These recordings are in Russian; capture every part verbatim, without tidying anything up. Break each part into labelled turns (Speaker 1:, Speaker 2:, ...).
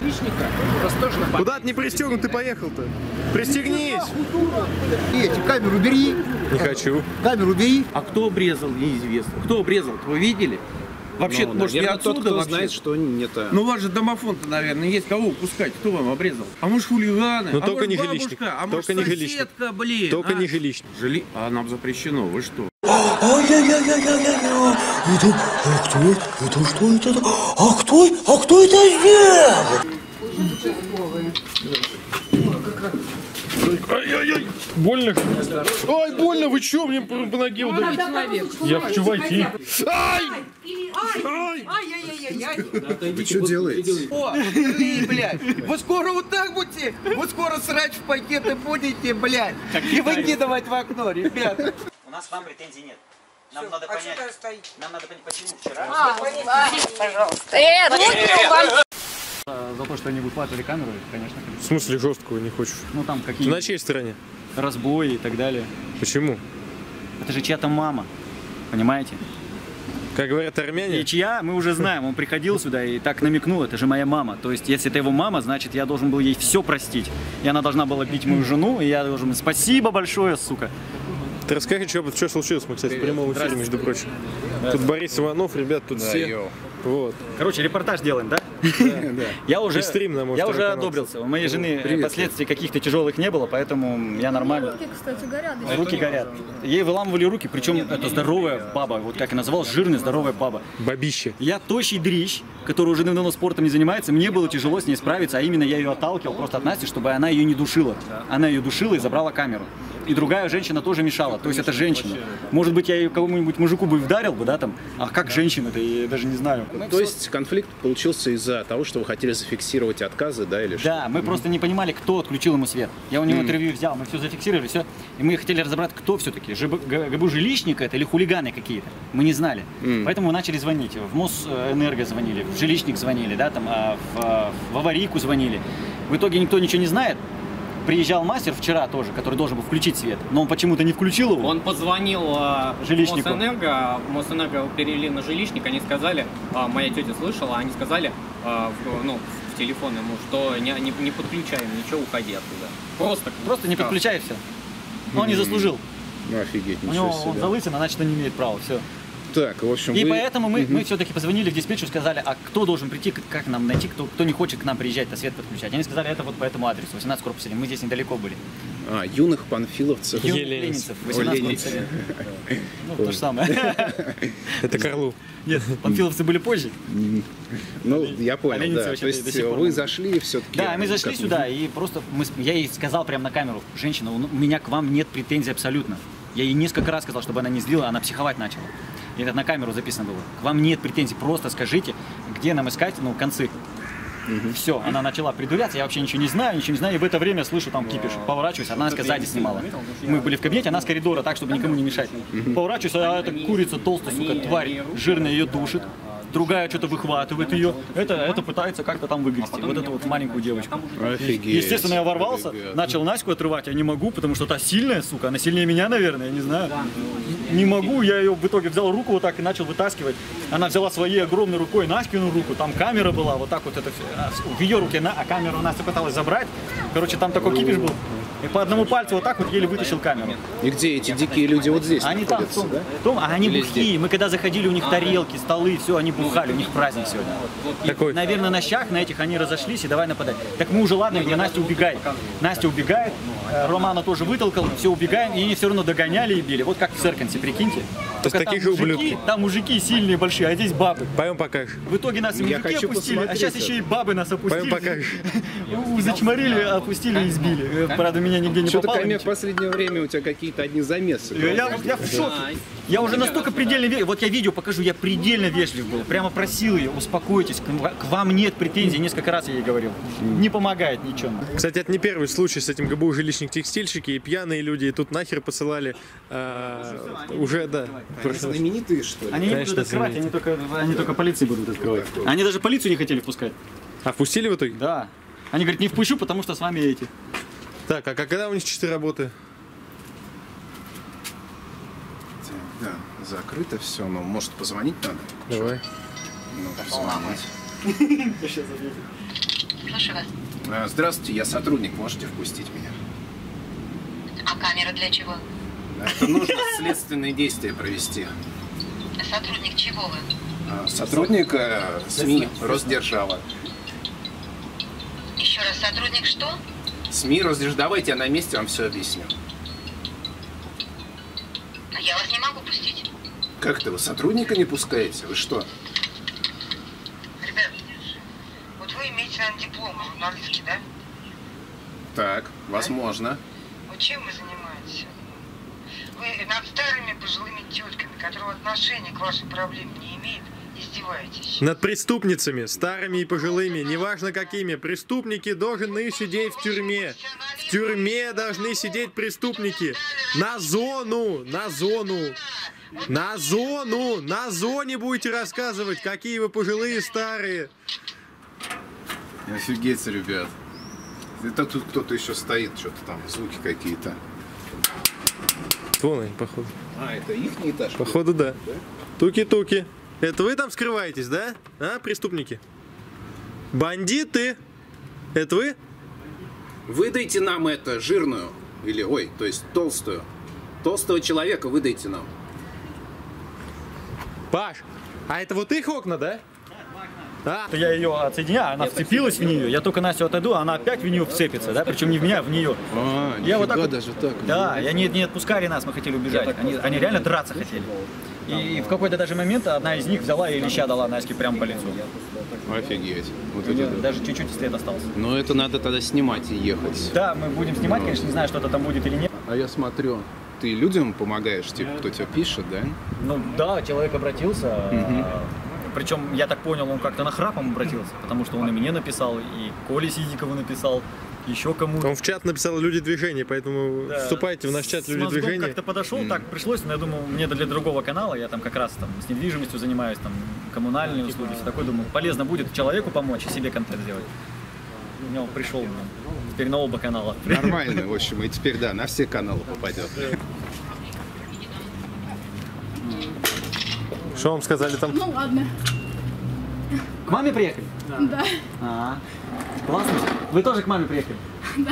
Speaker 1: гаишника, восторженно...
Speaker 2: Куда ты не пристегнут, ты поехал-то? Пристегнись!
Speaker 3: Эти, камеру бери.
Speaker 2: Не хочу.
Speaker 3: Камеру бери.
Speaker 1: А кто обрезал, неизвестно. Кто обрезал, вы видели? Вообще,
Speaker 4: ну,
Speaker 1: может, не отсюда
Speaker 4: тот, кто
Speaker 1: вообще?
Speaker 4: знает, что нет.
Speaker 1: Ну, у вас же домофон-то, наверное, есть. Кого упускать? Кто вам обрезал? А может, хулиганы?
Speaker 2: Ну,
Speaker 1: а
Speaker 2: только
Speaker 1: может,
Speaker 2: не
Speaker 1: бабушка?
Speaker 2: жилищник.
Speaker 1: А
Speaker 2: Только
Speaker 1: может,
Speaker 2: не
Speaker 1: соседка,
Speaker 2: жилищник.
Speaker 1: блин?
Speaker 2: Только
Speaker 1: а?
Speaker 2: не жилищник.
Speaker 1: Жили... А нам запрещено, вы что?
Speaker 3: Ай-яй-яй-яй-яй-яй. Это... А кто это? Это что это? А кто? А кто это сделал?
Speaker 2: Ай-яй-яй! Больно? Ой, больно, вы чё? Мне по, по ноге ударили. Я хочу войти. Ай! Ай!
Speaker 4: Вы что делаете?
Speaker 5: О, ты, блядь, вы скоро вот так будете, вы скоро срать в пакеты будете, блядь, и выкидывать в окно, ребята.
Speaker 6: У нас к вам претензий нет. Нам надо понять, нам надо понять, почему вчера...
Speaker 7: Пожалуйста. Э, руки
Speaker 8: За то, что они выхватывали камеру, конечно.
Speaker 2: В смысле жесткого не хочешь?
Speaker 8: Ну там
Speaker 2: Ты
Speaker 8: какие
Speaker 2: на чьей стороне?
Speaker 8: разбои и так далее.
Speaker 2: Почему?
Speaker 8: Это же чья-то мама, понимаете?
Speaker 2: Как говорят армяне?
Speaker 8: И чья, мы уже знаем, он приходил сюда и так намекнул, это же моя мама. То есть, если это его мама, значит, я должен был ей все простить. И она должна была бить мою жену, и я должен... Спасибо большое, сука.
Speaker 2: Ты расскажи, что, что случилось, мы, кстати, в прямом эфире, между прочим. Тут Борис Иванов, ребят, тут
Speaker 4: Да,
Speaker 2: все.
Speaker 4: йоу.
Speaker 2: Вот.
Speaker 8: Короче, репортаж делаем, да?
Speaker 4: Да.
Speaker 8: Я уже,
Speaker 2: И стрим на мой
Speaker 8: я
Speaker 2: второй
Speaker 8: уже
Speaker 2: канал.
Speaker 8: одобрился. У моей жены
Speaker 4: Привет.
Speaker 8: последствий каких-то тяжелых не было, поэтому я нормально.
Speaker 7: Руки, кстати, горят.
Speaker 8: Руки горят. Ей выламывали руки, причем это здоровая баба, вот как я называл, жирная здоровая баба.
Speaker 2: Бабище.
Speaker 8: Я тощий дрищ, который уже давно спортом не занимается, мне было тяжело с ней справиться, а именно я ее отталкивал просто от Насти, чтобы она ее не душила. Она ее душила и забрала камеру. И другая женщина тоже мешала, то есть это женщина. Может быть, я ее кому-нибудь мужику бы вдарил бы, да, там, а как женщина-то, я даже не знаю.
Speaker 4: То есть конфликт получился из-за того, что вы хотели зафиксировать отказы, да, или что?
Speaker 8: Да, мы просто не понимали, кто отключил ему свет. Я у него интервью взял, мы все зафиксировали, все. И мы хотели разобрать, кто все-таки, ГБУ жилищник это или хулиганы какие-то. Мы не знали.
Speaker 4: Mm.
Speaker 8: Поэтому мы начали звонить. В Мосэнерго звонили, в жилищник звонили, да, там, а в, в аварийку звонили. В итоге никто ничего не знает. Приезжал мастер вчера тоже, который должен был включить свет, но он почему-то не включил его.
Speaker 9: Он позвонил э,
Speaker 8: Жилищнику.
Speaker 9: Мосэнерго, Мосэнерго перевели на жилищник, они сказали, э, моя тетя слышала, они сказали э, в, ну, в телефон ему, что не, не, не подключаем ничего, уходи оттуда. Просто,
Speaker 8: Просто не подключай все. Но он не заслужил.
Speaker 4: Ну, офигеть,
Speaker 8: У
Speaker 4: ничего
Speaker 8: него он
Speaker 4: себе.
Speaker 8: залысина, значит, он не имеет права. Все.
Speaker 4: Так, в общем,
Speaker 8: И
Speaker 4: вы...
Speaker 8: поэтому мы,
Speaker 4: Мгм.
Speaker 8: мы все-таки позвонили в диспетчер, сказали, а кто должен прийти, как, как нам найти, кто, кто не хочет к нам приезжать, на свет подключать. Они сказали, это вот по этому адресу, восемнадцать корпус один, мы здесь недалеко были.
Speaker 4: А, юных панфиловцев.
Speaker 8: Юных
Speaker 2: Еленинцев.
Speaker 8: ленинцев,
Speaker 4: Ой,
Speaker 8: восемнадцать корпус
Speaker 4: ленинцев.
Speaker 8: один. Ну, то же самое.
Speaker 2: Это Карлу.
Speaker 8: Нет, панфиловцы были позже.
Speaker 4: Ну, я понял,
Speaker 8: ленинцы
Speaker 4: да.
Speaker 8: вообще
Speaker 4: То
Speaker 8: до
Speaker 4: есть
Speaker 8: сих пор
Speaker 4: вы
Speaker 8: могут.
Speaker 4: зашли все-таки...
Speaker 8: Да, мы зашли
Speaker 4: как-
Speaker 8: сюда, и просто мы, с- я ей сказал прямо на камеру, женщина, у меня к вам нет претензий абсолютно. Я ей несколько раз сказал, чтобы она не злила, она психовать начала. И это на камеру записано было. К вам нет претензий, просто скажите, где нам искать, ну, концы. Все, она начала придуряться, я вообще ничего не знаю, ничего не знаю, и в это время слышу там кипиш. Поворачиваюсь, она сзади снимала. Мы были в кабинете, она с коридора, так, чтобы никому не мешать. Поворачиваюсь, а эта курица толстая, сука, тварь, жирная ее душит. Другая что-то выхватывает ее, это, это пытается как-то там выгрести, вот эту вот маленькую девочку.
Speaker 4: Офигеть.
Speaker 8: Естественно, я ворвался,
Speaker 4: Ребята.
Speaker 8: начал Наську отрывать, я не могу, потому что та сильная, сука, она сильнее меня, наверное, я не знаю. Не могу, я ее в итоге взял руку вот так и начал вытаскивать. Она взяла своей огромной рукой Наськину руку, там камера была, вот так вот это всё. В ее руке, а камеру Настя пыталась забрать. Короче, там такой кипиш был. И по одному пальцу вот так вот еле вытащил камеру.
Speaker 4: И где эти дикие люди? Вот здесь
Speaker 8: Они там, в
Speaker 4: находятся,
Speaker 8: том,
Speaker 4: да?
Speaker 8: в том- а они
Speaker 4: Или
Speaker 8: бухие.
Speaker 4: здесь?
Speaker 8: Мы когда заходили, у них тарелки, столы, все, они бухали, у них праздник сегодня. И,
Speaker 2: Такой.
Speaker 8: наверное, на щах на этих они разошлись и давай нападать. Так мы уже, ладно, где Настя убегает. Настя убегает, э, Романа тоже вытолкал, все, убегаем, и они все равно догоняли и били. Вот как в Серкансе, прикиньте.
Speaker 2: То есть
Speaker 8: Только
Speaker 2: таких
Speaker 8: там
Speaker 2: же
Speaker 8: мужики,
Speaker 2: ублюдки.
Speaker 8: там мужики сильные, большие, а здесь бабы.
Speaker 2: Пойдем покажешь.
Speaker 8: В итоге нас и
Speaker 4: Я
Speaker 8: мужики
Speaker 4: хочу
Speaker 8: опустили, а
Speaker 4: посмотреть
Speaker 8: сейчас
Speaker 4: это.
Speaker 8: еще и бабы нас опустили.
Speaker 2: Пойдем покажешь.
Speaker 8: У- Зачморили, опустили и избили. Э, Правда, меня нигде не
Speaker 4: Что-то,
Speaker 8: попало.
Speaker 4: Камек, в
Speaker 8: ничего.
Speaker 4: последнее время у тебя какие-то одни замесы.
Speaker 8: Я, я, я в шоке. Я уже настолько предельно вежлив. Вот я видео покажу, я предельно вежлив был. Прямо просил ее, успокойтесь, к ва- к вам нет претензий. Несколько раз я ей говорил. Не помогает ничего.
Speaker 2: Кстати, это не первый случай с этим ГБУ жилищник-текстильщики, и пьяные люди, и тут нахер посылали. а, уже, да.
Speaker 4: Знаменитые, что ли?
Speaker 8: Они не
Speaker 2: Конечно,
Speaker 8: будут открывать, они только, они только полиции будут открывать. Они даже полицию не хотели впускать.
Speaker 2: А впустили в итоге?
Speaker 8: Да. Они говорят, не впущу, потому что с вами эти.
Speaker 2: Так, а когда у них часы работы?
Speaker 4: Да, закрыто все, но может позвонить надо?
Speaker 2: Давай.
Speaker 4: Ну, позвонить.
Speaker 10: Слушаю вас.
Speaker 4: А, Здравствуйте, я сотрудник, можете впустить меня?
Speaker 10: А камера для чего?
Speaker 4: Это нужно следственные действия провести.
Speaker 10: Сотрудник чего вы?
Speaker 4: А, Сотрудник э, СМИ Росдержава.
Speaker 10: Еще раз, сотрудник что?
Speaker 4: СМИ Росдержава. Давайте я на месте вам все объясню.
Speaker 10: Я вас не могу пустить.
Speaker 4: Как-то вы сотрудника не пускаете? Вы что?
Speaker 10: Ребят, вот вы имеете, наверное, диплом журналистский, да?
Speaker 4: Так, возможно.
Speaker 10: Вот чем вы занимаетесь? Вы над старыми пожилыми тетками, которые отношения к вашей проблеме не имеют, издеваетесь.
Speaker 2: Над преступницами, старыми и пожилыми, неважно какими. Преступники должны сидеть в тюрьме. В тюрьме должны сидеть преступники. На зону, на зону. На зону, на зоне будете рассказывать, какие вы пожилые, старые.
Speaker 4: Офигеть, ребят. Это тут кто-то еще стоит, что-то там, звуки какие-то.
Speaker 2: Вон они, походу.
Speaker 4: А, это ихний этаж?
Speaker 2: Походу, да. Туки-туки. Это вы там скрываетесь, да? А, преступники? Бандиты! Это вы?
Speaker 4: Выдайте нам это, жирную. Или, ой, то есть толстую. Толстого человека выдайте нам.
Speaker 2: Паш, а это вот их окна, да?
Speaker 8: А. Я ее отсоединяю, она вцепилась в нее, я только Настю отойду, она опять в нее вцепится, да, причем не в меня, а в нее.
Speaker 4: А,
Speaker 8: я вот так вот,
Speaker 4: даже так.
Speaker 8: да, я не, не отпускали нас, мы хотели убежать, они, они реально драться хотели. И, и в какой-то даже момент одна из них взяла и леща дала Наське прямо по лицу.
Speaker 4: Офигеть. Вот
Speaker 8: У нее даже чуть-чуть след остался.
Speaker 4: Но это надо тогда снимать и ехать.
Speaker 8: Да, мы будем снимать, конечно, не знаю, что-то там будет или нет.
Speaker 4: А я смотрю, ты людям помогаешь, типа, кто тебя пишет, да?
Speaker 8: Ну да, человек обратился.
Speaker 4: Угу.
Speaker 8: Причем, я так понял, он как-то нахрапом обратился, потому что он и мне написал, и Коле Сизикову написал, еще кому-то.
Speaker 2: Он в чат написал «Люди движения», поэтому да. Вступайте в наш чат «Люди движения».
Speaker 8: как-то подошел, mm. так пришлось, но я думаю, мне для другого канала, я там как раз там с недвижимостью занимаюсь, там коммунальные услуги, все такое, думаю, полезно будет человеку помочь и себе контент сделать. У него пришел, теперь на оба канала.
Speaker 4: Нормально, в общем, и теперь, да, на все каналы попадет.
Speaker 2: Что вам сказали там?
Speaker 11: Ну ладно.
Speaker 8: К маме приехали?
Speaker 11: Да.
Speaker 8: А, классно. Вы тоже к маме приехали?
Speaker 11: Да.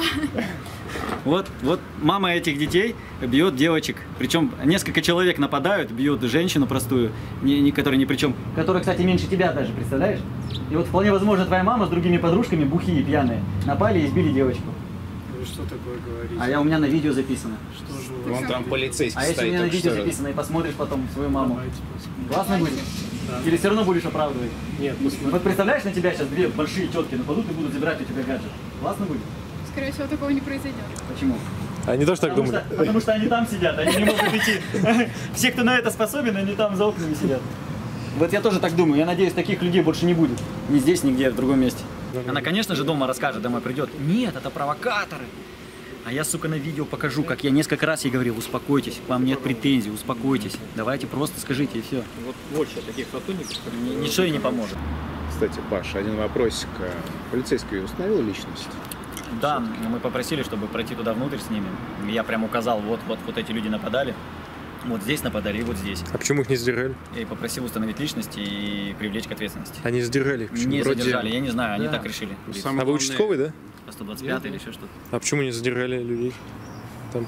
Speaker 8: Вот, вот мама этих детей бьет девочек. Причем несколько человек нападают, бьют женщину простую, не, не, которая ни при чем. Которая, кстати, меньше тебя даже, представляешь? И вот вполне возможно твоя мама с другими подружками, бухие, пьяные, напали и избили девочку.
Speaker 12: Вы что такое говорите?
Speaker 8: А я у меня на видео записано.
Speaker 12: Что же
Speaker 4: Вон там полицейский
Speaker 8: А если у меня на видео записано и посмотришь потом свою маму, классно будет? Да. Или все равно будешь оправдывать?
Speaker 12: Нет, посмотри.
Speaker 8: Вот представляешь, на тебя сейчас две большие тетки нападут и будут забирать у тебя гаджет. Классно будет?
Speaker 11: Скорее всего, такого не произойдет.
Speaker 8: Почему?
Speaker 2: Они тоже так
Speaker 8: потому
Speaker 2: думали.
Speaker 8: Что, потому что они там сидят, они не могут идти. Все, кто на это способен, они там за окнами сидят. Вот я тоже так думаю. Я надеюсь, таких людей больше не будет. Ни здесь, нигде, в другом месте. Она, конечно же, дома расскажет, домой придет. Нет, это провокаторы. А я, сука, на видео покажу, как я несколько раз ей говорил, успокойтесь, к вам нет претензий, успокойтесь. Давайте просто скажите, и все. Вот больше таких сотрудников, ничего ей не поможет.
Speaker 4: Кстати, Паш, один вопросик. Полицейский установил личность?
Speaker 8: Да, мы попросили, чтобы пройти туда внутрь с ними. Я прям указал, вот, вот, вот эти люди нападали. Вот здесь нападали и вот здесь.
Speaker 2: А почему их не задержали?
Speaker 8: И попросил установить личность и привлечь к ответственности.
Speaker 2: Они задержали их?
Speaker 8: Не
Speaker 2: Вроде...
Speaker 8: задержали, я не знаю, они
Speaker 2: да.
Speaker 8: так решили.
Speaker 2: А вы участковый, да?
Speaker 8: По сто двадцать пятый или еще что-то.
Speaker 2: А почему не задержали людей там?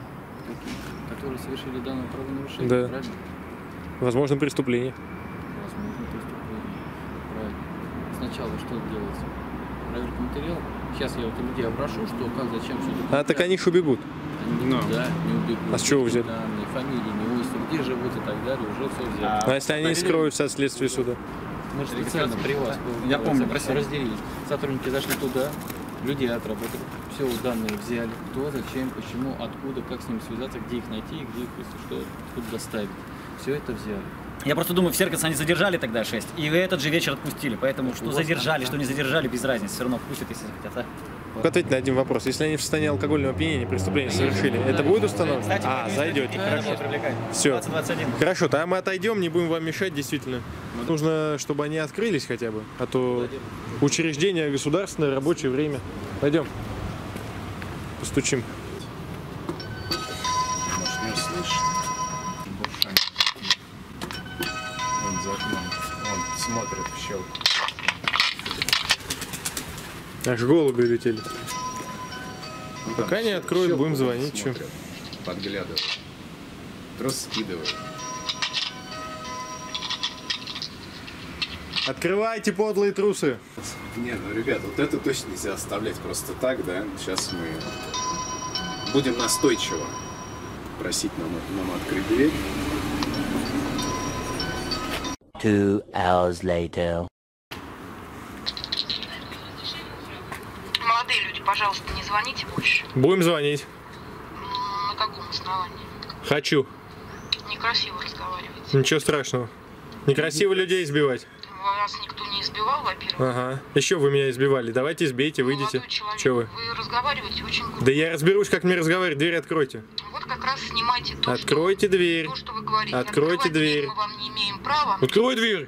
Speaker 12: Которые совершили данное правонарушение,
Speaker 2: да.
Speaker 12: Правильно?
Speaker 2: Возможно, преступление.
Speaker 12: Возможно, преступление. Правильно. Сначала что делается? Проверка материалов. Сейчас я вот людей опрошу, что, как, зачем, что тут.
Speaker 2: А так они их убегут.
Speaker 12: Они no. Да, не убегут.
Speaker 2: А с чего вы взяли?
Speaker 12: Данные, фамилии, имущество, где живут и так далее, уже все взяли.
Speaker 2: А, а если они скроются от следствия суда?
Speaker 12: Мы же специально при вас,
Speaker 8: я помню, просили.
Speaker 12: Разделили. Сотрудники зашли туда, людей отработали, все данные взяли, кто, зачем, почему, откуда, как с ними связаться, где их найти, где их, если что, откуда доставить. Все это взяли.
Speaker 8: Я просто думаю, в Серкице они задержали тогда шесть, и этот же вечер отпустили, поэтому что задержали, что не задержали, без разницы, все равно отпустят, если захотят. А?
Speaker 2: Ответьте на один вопрос. Если они в состоянии алкогольного опьянения преступления совершили, это будет установлено?
Speaker 8: Кстати,
Speaker 2: а, зайдете, хорошо. Все.
Speaker 8: двадцать двадцать один.
Speaker 2: Хорошо, тогда мы отойдем, не будем вам мешать, действительно. Нужно, чтобы они открылись хотя бы, а то учреждение государственное, рабочее время. Пойдем. Постучим.
Speaker 4: Может, не слышит. Он за окном. Он смотрит в щелку.
Speaker 2: Аж голуби летели.
Speaker 4: Ну,
Speaker 2: пока не откроют, будем звонить. Что?
Speaker 4: Подглядывают. Трос скидывают.
Speaker 2: Открывайте, подлые трусы.
Speaker 4: Не, ну, ребят, вот это точно нельзя оставлять просто так, да? Сейчас мы будем настойчиво просить нам, нам открыть дверь.
Speaker 3: Two hours later.
Speaker 10: Молодые люди, пожалуйста, не звоните больше.
Speaker 2: Будем звонить.
Speaker 10: На каком основании?
Speaker 2: Хочу.
Speaker 10: Некрасиво разговаривать.
Speaker 2: Ничего страшного. Некрасиво людей избивать.
Speaker 10: Вас никто не избивал, во-первых.
Speaker 2: Ага. Еще вы меня избивали. Давайте избейте, выйдите. Че вы?
Speaker 10: Вы разговариваете очень грубо.
Speaker 2: Да я разберусь, как мне разговаривать. Дверь откройте.
Speaker 10: Вот как раз снимайте то,
Speaker 2: Откройте
Speaker 10: что,
Speaker 2: дверь.
Speaker 10: То, что вы говорите.
Speaker 2: Откройте дверь.
Speaker 10: Мы вам не имеем права.
Speaker 2: Открой дверь.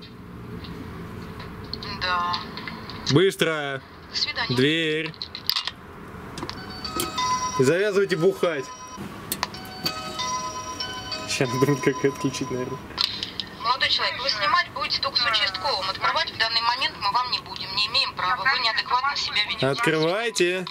Speaker 10: Да.
Speaker 2: Быстро.
Speaker 10: До свидания.
Speaker 2: Дверь. И завязывайте бухать. Сейчас надо как отключить, наверное.
Speaker 10: Молодой человек, вы снимать будете только с участковым. Открывать в данный момент мы вам не будем. Не имеем права. Вы неадекватно себя ведете.
Speaker 2: Открывайте.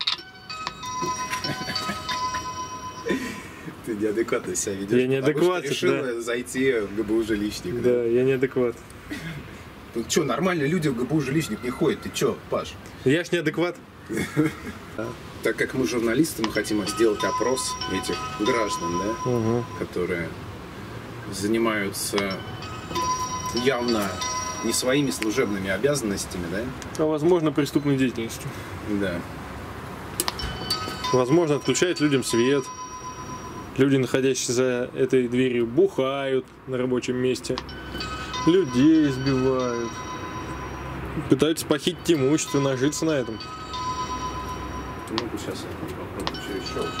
Speaker 4: Ты неадекватно себя ведешь.
Speaker 2: Я неадекватен,
Speaker 4: решил
Speaker 2: да.
Speaker 4: зайти в ГБУ жилищник.
Speaker 2: Да, да, я неадекват.
Speaker 4: Тут что, нормальные люди в ГБУ жилищник не ходят? Ты что, Паш?
Speaker 2: Я ж неадекват.
Speaker 4: Так как мы журналисты, мы хотим сделать опрос этих граждан, да,
Speaker 2: угу.
Speaker 4: которые занимаются явно не своими служебными обязанностями, да?
Speaker 2: А возможно, преступной деятельностью.
Speaker 4: Да.
Speaker 2: Возможно, отключают людям свет. Люди, находящиеся за этой дверью, бухают на рабочем месте. Людей избивают. Пытаются похитить имущество, нажиться на этом.
Speaker 4: Ну, сейчас я попробую через щелочку.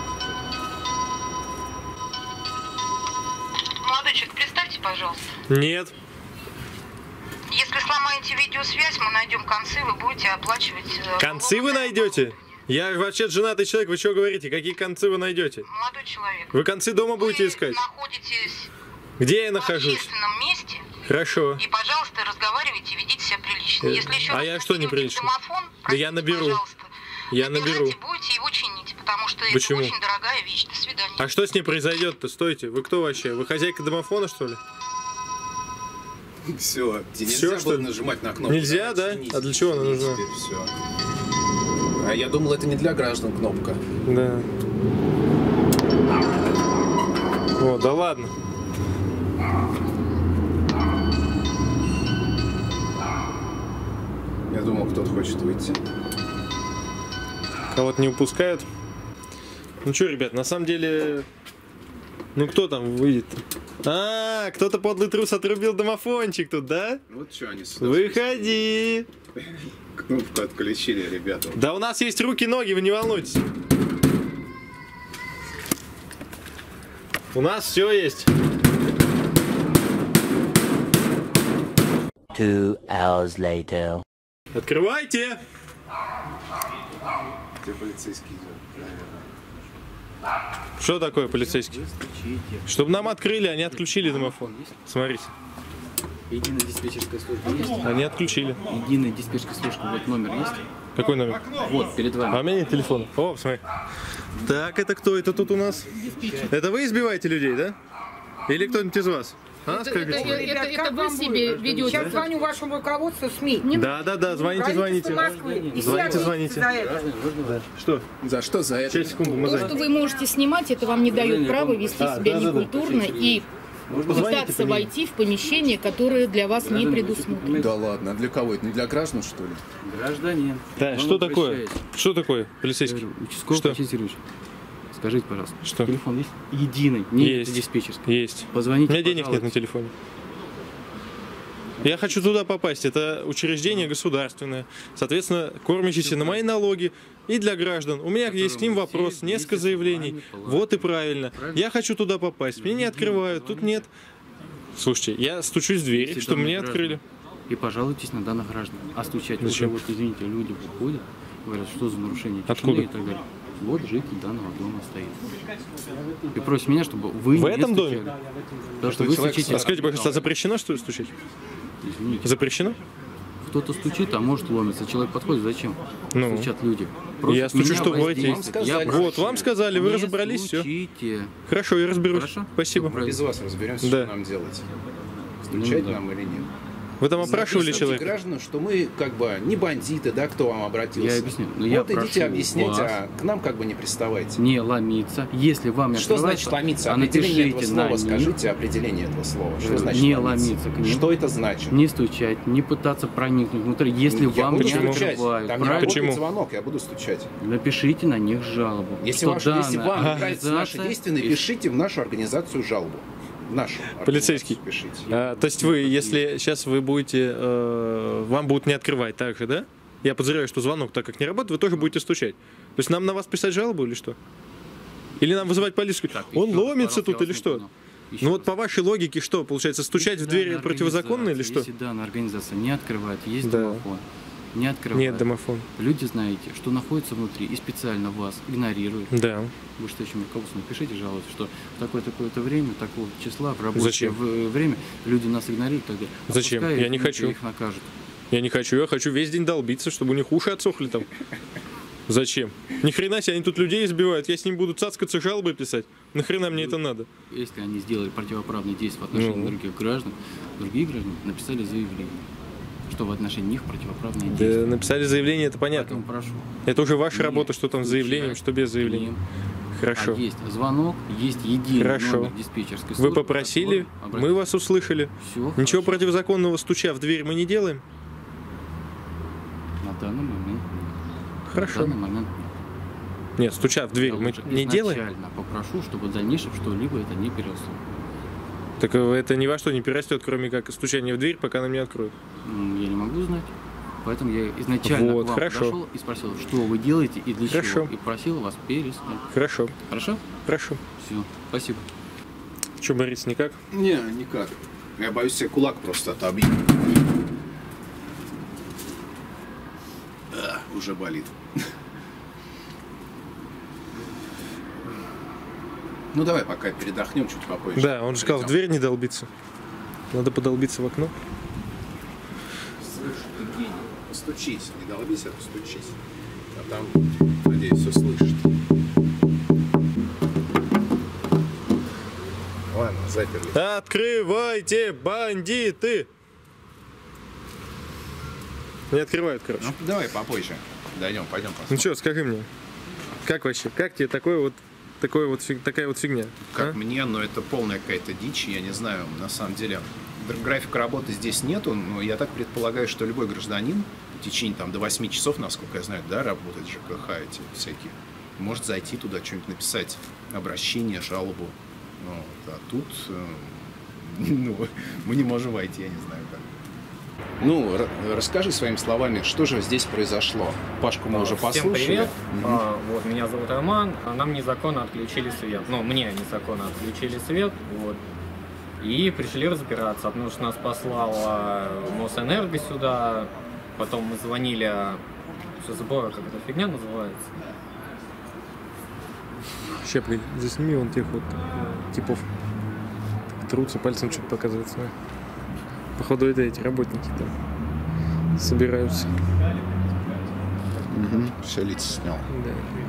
Speaker 10: Молодой человек, представьте, пожалуйста.
Speaker 2: Нет.
Speaker 10: Если сломаете видеосвязь, мы найдем концы, вы будете оплачивать...
Speaker 2: Концы вы найдете? Я вообще женатый человек, вы что говорите? Какие концы вы найдете?
Speaker 10: Молодой человек.
Speaker 2: Вы концы дома будете искать?
Speaker 10: Находитесь
Speaker 2: Где я
Speaker 10: в
Speaker 2: нахожусь?
Speaker 10: общественном месте.
Speaker 2: Хорошо.
Speaker 10: И, пожалуйста, разговаривайте, ведите себя прилично. Если еще
Speaker 2: а я что неприлично?
Speaker 10: Домофон,
Speaker 2: да я наберу. Я наберу.
Speaker 10: Будете его чинить, потому что
Speaker 2: Почему?
Speaker 10: это очень дорогая вещь. До свидания.
Speaker 2: А что с ней произойдет-то? Стойте. Вы кто вообще? Вы хозяйка домофона, что ли?
Speaker 4: Все, тебе
Speaker 2: Всё,
Speaker 4: нельзя
Speaker 2: что
Speaker 4: было
Speaker 2: ли?
Speaker 4: нажимать на кнопку.
Speaker 2: Нельзя, да? А для чего она нужна?
Speaker 4: Все. А я думал, это не для граждан кнопка.
Speaker 2: Да. О, да ладно.
Speaker 4: Я думал, кто-то хочет выйти.
Speaker 2: Кого-то не упускают. Ну что, ребят, на самом деле... Ну кто там выйдет? А, кто-то подлый трус отрубил домофончик тут, да?
Speaker 4: Вот что они сюда.
Speaker 2: Выходи!
Speaker 4: Кнопку отключили, ребята.
Speaker 2: Да у нас есть руки, ноги, вы не волнуйтесь. У нас все есть.
Speaker 3: Two hours later.
Speaker 2: Открывайте!
Speaker 4: Где полицейский идет, наверное.
Speaker 2: Что такое полицейский? Чтобы нам открыли, они отключили домофон. Смотрите.
Speaker 12: Единая диспетчерская служба есть?
Speaker 2: Они отключили.
Speaker 12: Единая диспетчерская служба, вот номер есть?
Speaker 2: Какой номер?
Speaker 12: Вот, перед вами.
Speaker 2: А у меня нет телефона. О, смотри. Так, это кто это тут у нас? Это вы избиваете людей, да? Или кто-нибудь из вас? А,
Speaker 13: это, это, это, это, это вы себе ведете.
Speaker 14: Сейчас звоню вашему руководству СМИ.
Speaker 2: Да, да, да, звоните, звоните. Звоните, звоните.
Speaker 14: За это.
Speaker 2: Что?
Speaker 4: За что за это?
Speaker 2: Через секунду мы
Speaker 13: То, что вы можете снимать, это вам не дает права вести
Speaker 2: А,
Speaker 13: себя
Speaker 2: да, да, да.
Speaker 13: некультурно и пытаться войти в помещение, которое для вас не предусмотрено.
Speaker 4: Да ладно, а для кого это? Не для граждан, что ли?
Speaker 12: Гражданин.
Speaker 2: Да, что такое? Что такое, полицейский?
Speaker 12: Участковый Василий Сергеевич, скажите, пожалуйста,
Speaker 2: что?
Speaker 12: Телефон есть? Единый, не
Speaker 2: есть.
Speaker 12: Диспетчерский.
Speaker 2: Есть.
Speaker 12: Позвоните,
Speaker 2: у меня денег нет на телефоне. Я хочу туда попасть. Это учреждение государственное, соответственно, кормящееся на мои налоги и для граждан. У меня есть к ним вопрос, несколько заявлений. Вот и правильно. Я хочу туда попасть. Мне не открывают, тут нет. Слушайте, я стучусь в дверь, чтобы мне открыли.
Speaker 12: И пожалуйтесь на данных граждан. А стучать уже, вот, извините, люди выходят, говорят, что за нарушение тишины.
Speaker 2: Откуда?
Speaker 12: И так далее. Вот житель данного дома стоит. И просит меня, чтобы вы
Speaker 2: в
Speaker 12: не
Speaker 2: этом
Speaker 12: стучали.
Speaker 2: доме?
Speaker 12: Потому что вы стучите.
Speaker 2: А скажите, пожалуйста, запрещено что стучать?
Speaker 12: Извините.
Speaker 2: Запрещено?
Speaker 12: кто-то стучит, а может ломится. Человек подходит, зачем
Speaker 2: Ну.
Speaker 12: стучат люди?
Speaker 2: Я стучу, что говорите?
Speaker 12: Вам сказали.
Speaker 2: Вот, вам сказали, вы
Speaker 12: Не
Speaker 2: разобрались, все.
Speaker 12: стучите.
Speaker 2: Хорошо, я разберусь.
Speaker 12: Хорошо?
Speaker 2: Спасибо.
Speaker 4: Без вас разберемся,
Speaker 2: Да.
Speaker 4: что нам делать. Стучать
Speaker 12: Ну, да.
Speaker 4: нам или нет.
Speaker 2: Вы там опрашивали
Speaker 4: Объясните
Speaker 2: человека?
Speaker 4: гражданам, что мы как бы не бандиты, да, кто вам обратился.
Speaker 12: Я объясню. Но я
Speaker 4: вот идите
Speaker 12: прошу
Speaker 4: объяснять,
Speaker 12: вас
Speaker 4: а к нам как бы не приставайте.
Speaker 12: Не ломиться. Если вам не
Speaker 4: Что
Speaker 12: открывается,
Speaker 4: значит ломиться?
Speaker 12: а
Speaker 4: Определение этого
Speaker 12: напишите
Speaker 4: слова,
Speaker 12: на
Speaker 4: скажите определение этого слова. Что значит
Speaker 12: не
Speaker 4: ломиться?
Speaker 12: ломиться к ним.
Speaker 4: Что это значит?
Speaker 12: Не стучать, не пытаться проникнуть внутрь, если
Speaker 4: я
Speaker 12: вам
Speaker 4: буду
Speaker 12: не
Speaker 4: стучать.
Speaker 12: открывают.
Speaker 4: Там не
Speaker 12: Правильно?
Speaker 4: работает звонок, я буду стучать.
Speaker 12: Напишите на них жалобу.
Speaker 4: Если,
Speaker 12: что
Speaker 4: ваш, если
Speaker 12: данная
Speaker 4: вам не нравятся наши
Speaker 12: организация
Speaker 4: действия, напишите в нашу организацию жалобу. В нашу
Speaker 2: Полицейский.
Speaker 4: организацию пишите.
Speaker 2: А, то есть вы, если сейчас вы будете, э, вам будут не открывать так же, да? Я подозреваю, что звонок, так как не работает, вы тоже будете стучать. То есть нам на вас писать жалобу или что? Или нам вызывать полицию?
Speaker 12: Так,
Speaker 2: Он
Speaker 12: еще,
Speaker 2: ломится
Speaker 12: пожалуйста,
Speaker 2: тут
Speaker 12: я
Speaker 2: или
Speaker 12: вас не
Speaker 2: что?
Speaker 12: понял. Еще
Speaker 2: Ну
Speaker 12: раз.
Speaker 2: вот по вашей логике что, получается, стучать в дверь
Speaker 12: Данная
Speaker 2: противозаконно или
Speaker 12: организация,
Speaker 2: что?
Speaker 12: Если данная организация не открывает, есть
Speaker 2: Да.
Speaker 12: домофон. Не открывает.
Speaker 2: Нет, домофон.
Speaker 12: Люди знаете, что находится внутри и специально вас игнорируют.
Speaker 2: Да.
Speaker 12: Вышестоящему руководству напишите жалобу, что в такое-такое-то время, такого числа, в рабочее
Speaker 2: Зачем?
Speaker 12: в- время люди нас игнорируют. Тогда
Speaker 2: Зачем?
Speaker 12: Пускай
Speaker 2: Я не
Speaker 12: их-
Speaker 2: хочу.
Speaker 12: Их накажут.
Speaker 2: Я не хочу, я хочу весь день долбиться, чтобы у них уши отсохли там. Зачем? Ни хрена себе, они тут людей избивают, я с ним буду цацкаться, жалобы писать. Нахрена мне это надо?
Speaker 12: Если они сделали противоправные действия в отношении
Speaker 2: Ну.
Speaker 12: других граждан, другие граждане написали заявление, что в отношении них противоправные
Speaker 2: Да,
Speaker 12: действия.
Speaker 2: написали заявление, это понятно.
Speaker 12: Поэтому прошу.
Speaker 2: Это уже ваша
Speaker 12: Не
Speaker 2: работа, что там с заявлением, что без заявления.
Speaker 12: ним.
Speaker 2: Хорошо.
Speaker 12: А есть звонок, есть единый
Speaker 2: Хорошо.
Speaker 12: номер диспетчерской
Speaker 2: Вы
Speaker 12: службы.
Speaker 2: попросили,
Speaker 12: который
Speaker 2: мы вас услышали.
Speaker 12: Всё
Speaker 2: Ничего
Speaker 12: хорошо.
Speaker 2: противозаконного, стуча в дверь, мы не делаем.
Speaker 12: На данный момент.
Speaker 2: Хорошо.
Speaker 12: На данный момент.
Speaker 2: Нет, стуча в дверь,
Speaker 12: Я
Speaker 2: мы
Speaker 12: лучше
Speaker 2: не делаем.
Speaker 12: изначально попрошу, чтобы в дальнейшем что-либо это не переросло.
Speaker 2: Так это ни во что не перерастет, кроме как стучания в дверь, пока нам не откроют.
Speaker 12: М, Я не могу знать. Поэтому я изначально
Speaker 2: Вот,
Speaker 12: к вам
Speaker 2: хорошо.
Speaker 12: подошел и спросил, что вы делаете и для
Speaker 2: Хорошо.
Speaker 12: чего. И просил вас переснуть.
Speaker 2: Хорошо.
Speaker 12: Хорошо?
Speaker 2: Хорошо.
Speaker 12: Все. Спасибо.
Speaker 2: Че, Борис, никак?
Speaker 4: Не, никак. Я боюсь себе кулак просто отобить. А, уже болит. Ну давай пока передохнем чуть попозже.
Speaker 2: Да, он же сказал, в
Speaker 4: Придём.
Speaker 2: дверь не долбиться. Надо подолбиться в окно.
Speaker 4: Слышь, Евгений, постучись, не долбись, а постучись. А там, надеюсь, все слышит. Ладно, заперли.
Speaker 2: Открывайте, бандиты! Не открывают, короче.
Speaker 4: Ну, давай попозже. Дойдем, пойдем
Speaker 2: Ну
Speaker 4: посмотрим.
Speaker 2: что, скажи мне, как вообще, как тебе такое вот, такое вот, фиг- такая вот фигня?
Speaker 4: Как
Speaker 2: а?
Speaker 4: мне, но это полная какая-то дичь, я не знаю, на самом деле. Графика работы здесь нету, но я так предполагаю, что любой гражданин в течение там, до восьми часов, насколько я знаю, да, работает ЖКХ эти всякие, может зайти туда, что-нибудь написать, обращение, жалобу. Вот. А тут э, ну, мы не можем войти, я не знаю как. Ну, р- расскажи своими словами, что же здесь произошло. Пашку мы уже
Speaker 9: Всем
Speaker 4: послушали.
Speaker 9: привет.
Speaker 4: Мгм.
Speaker 9: А, вот, меня зовут Роман. А Нам незаконно отключили свет. Ну, мне незаконно отключили свет. Вот. И пришли разбираться, потому что нас послала Мосэнерго сюда. Потом мы звонили, все забыла, как эта фигня называется.
Speaker 2: Ща, блин, засними вон тех вот э, типов. Так трутся, пальцем что-то показывается. Походу это эти работники там собираются.
Speaker 4: Угу. Все лица снял.
Speaker 2: Да.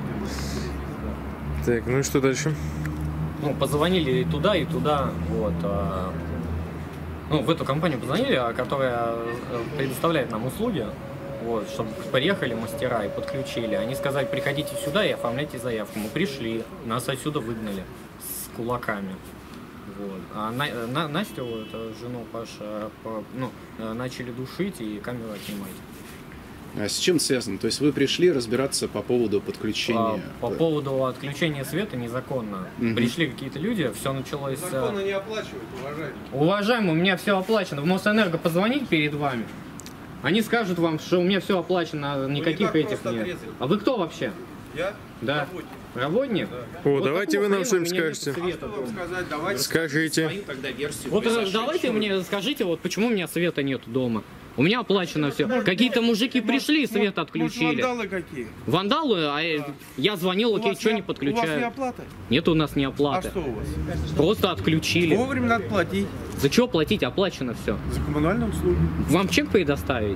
Speaker 2: Так, ну и что дальше?
Speaker 9: Ну, позвонили и туда, и туда. Вот. а, Ну, в эту компанию позвонили, а, которая э, предоставляет нам услуги. Вот, чтобы приехали мастера и подключили. Они сказали, приходите сюда и оформляйте заявку. Мы пришли, нас отсюда выгнали с кулаками. Вот. А на, на, Настю, это жену Паша, по, ну, э, начали душить и камеру отнимать.
Speaker 4: А с чем связано? То есть вы пришли разбираться по поводу подключения?
Speaker 9: А, по поводу отключения света незаконно.
Speaker 4: Мгм.
Speaker 9: Пришли какие-то люди, все началось... э,
Speaker 1: Законно не оплачивают, уважаемый.
Speaker 9: Уважаемый, у меня все оплачено. В Мосэнерго позвонить перед вами. Они скажут вам, что у меня все оплачено, никаких
Speaker 1: так
Speaker 9: этих
Speaker 1: просто
Speaker 9: нет.
Speaker 1: отрезали.
Speaker 9: А вы кто вообще?
Speaker 1: Я?
Speaker 9: Да.
Speaker 1: Работник.
Speaker 9: Работник?
Speaker 2: О,
Speaker 9: Вот
Speaker 2: давайте
Speaker 9: какого
Speaker 2: вы нам
Speaker 9: хрена
Speaker 2: что-нибудь
Speaker 9: у меня нет
Speaker 2: скажете.
Speaker 9: света?
Speaker 1: Что вам сказать? Давайте
Speaker 2: Скажите.
Speaker 1: свою тогда версию.
Speaker 9: Вот
Speaker 1: Вы
Speaker 9: э,
Speaker 1: сошли,
Speaker 9: давайте
Speaker 1: что ли?
Speaker 9: мне скажите, вот почему у меня света нет дома? У меня оплачено все. Какие-то мужики пришли, свет отключили.
Speaker 1: Может, вандалы какие?
Speaker 9: Вандалы, а э, я звонил,
Speaker 1: У
Speaker 9: окей,
Speaker 1: вас
Speaker 9: что
Speaker 1: не-
Speaker 9: не
Speaker 1: У вас не
Speaker 9: подключают?
Speaker 1: оплата?
Speaker 9: Нет у нас не
Speaker 1: А
Speaker 9: оплаты.
Speaker 1: что у вас?
Speaker 9: Просто отключили.
Speaker 1: Вовремя надо платить
Speaker 9: За что платить? Оплачено все.
Speaker 1: за коммунальные услуги.
Speaker 9: Вам чек предоставить?